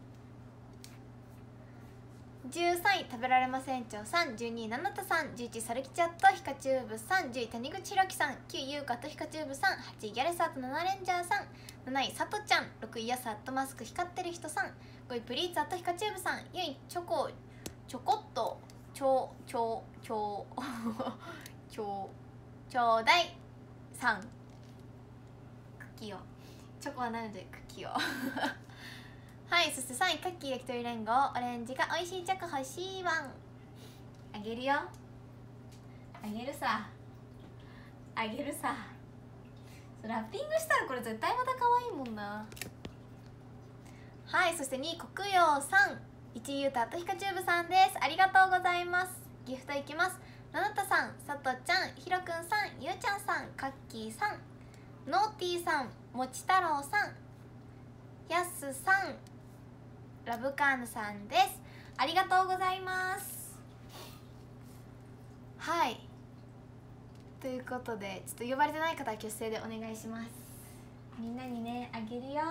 じゅうさんい食べられませんちょうさん、じゅうにいななたさん、じゅういちいサルキチャットヒカチューブさん、じゅうい谷口ひろきさん、きゅういゆうかとヒカチューブさん、はちいギャレサーとななレンジャーさん、なないさとちゃん、ろくいやさっとマスク光ってる人さん、ごいプリーツアットヒカチューブさん、ゆいチョコちょこっとちょちょちょちょちょうだいさん、クッキーをチョコはなのでクッキーをはい、そしてさんいカッキー焼き鳥連合、オレンジが美味しいチョコ欲しいわん。あげるよ、あげるさあげるさ。ラッピングしたらこれ絶対また可愛いもんな。はい、そしてにい国陽さん、いちいゆうたあとひかチューブさんです。ありがとうございます。ギフトいきます。ななたさん、さとちゃん、ひろくんさん、ゆうちゃんさん、カッキーさん、ノーティーさん、もち太郎さん、やすさん、ラブカーヌさんです。ありがとうございます。はい、ということでちょっと呼ばれてない方は挙手でお願いします。みんなにねあげるよ、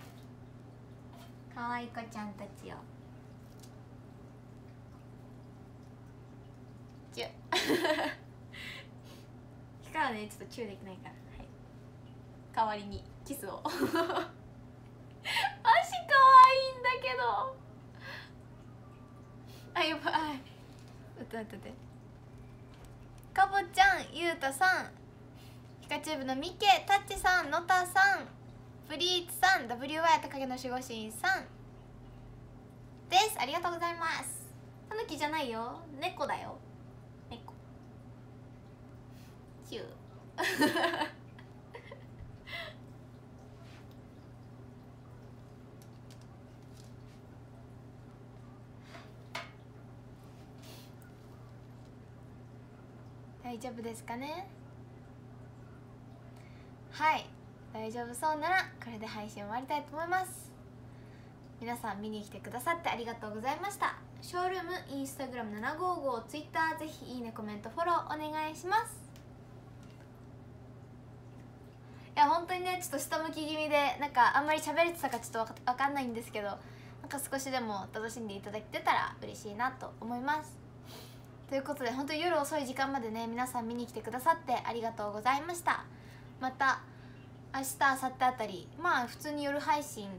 かわいこちゃんたちを。チュッひかはねちょっとチューできないから、はい、代わりにキスを足かわいいんだけど、あやばい、あ待って待って待って、かぼちゃん、ゆうたさん、ヒカチューブのみけ、タッチさん、のたさん、ブリーツさん、ダブリューワイ 高木の守護神さんです。ありがとうございます。たぬきじゃないよ、猫だよ、猫チュー大丈夫ですかね。はい、大丈夫そうならこれで配信終わりたいと思います。皆さん見に来てくださってありがとうございました。ショールーム、インスタグラムななごーごー、ツイッターぜひいいね、コメント、フォローお願いします。いや本当にねちょっと下向き気味でなんかあんまり喋れてたかちょっとわかんないんですけど、なんか少しでも楽しんでいただけてたら嬉しいなと思います。ということで本当に夜遅い時間までね皆さん見に来てくださってありがとうございました。また明日明後日あたりまあ普通に夜配信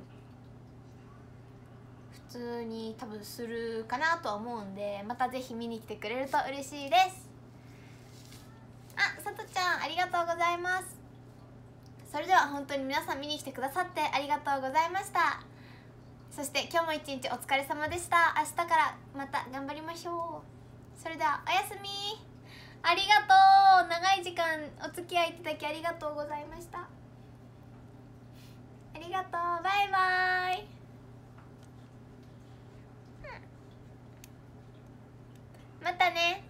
普通に多分するかなとは思うんで、またぜひ見に来てくれると嬉しいです。あ、さとちゃんありがとうございます。それでは本当に皆さん見に来てくださってありがとうございました。そして今日も一日お疲れ様でした。明日からまた頑張りましょう。それではおやすみ。ありがとう、長い時間お付き合いいただきありがとうございました。ありがとう、バイバイ、うん、またね。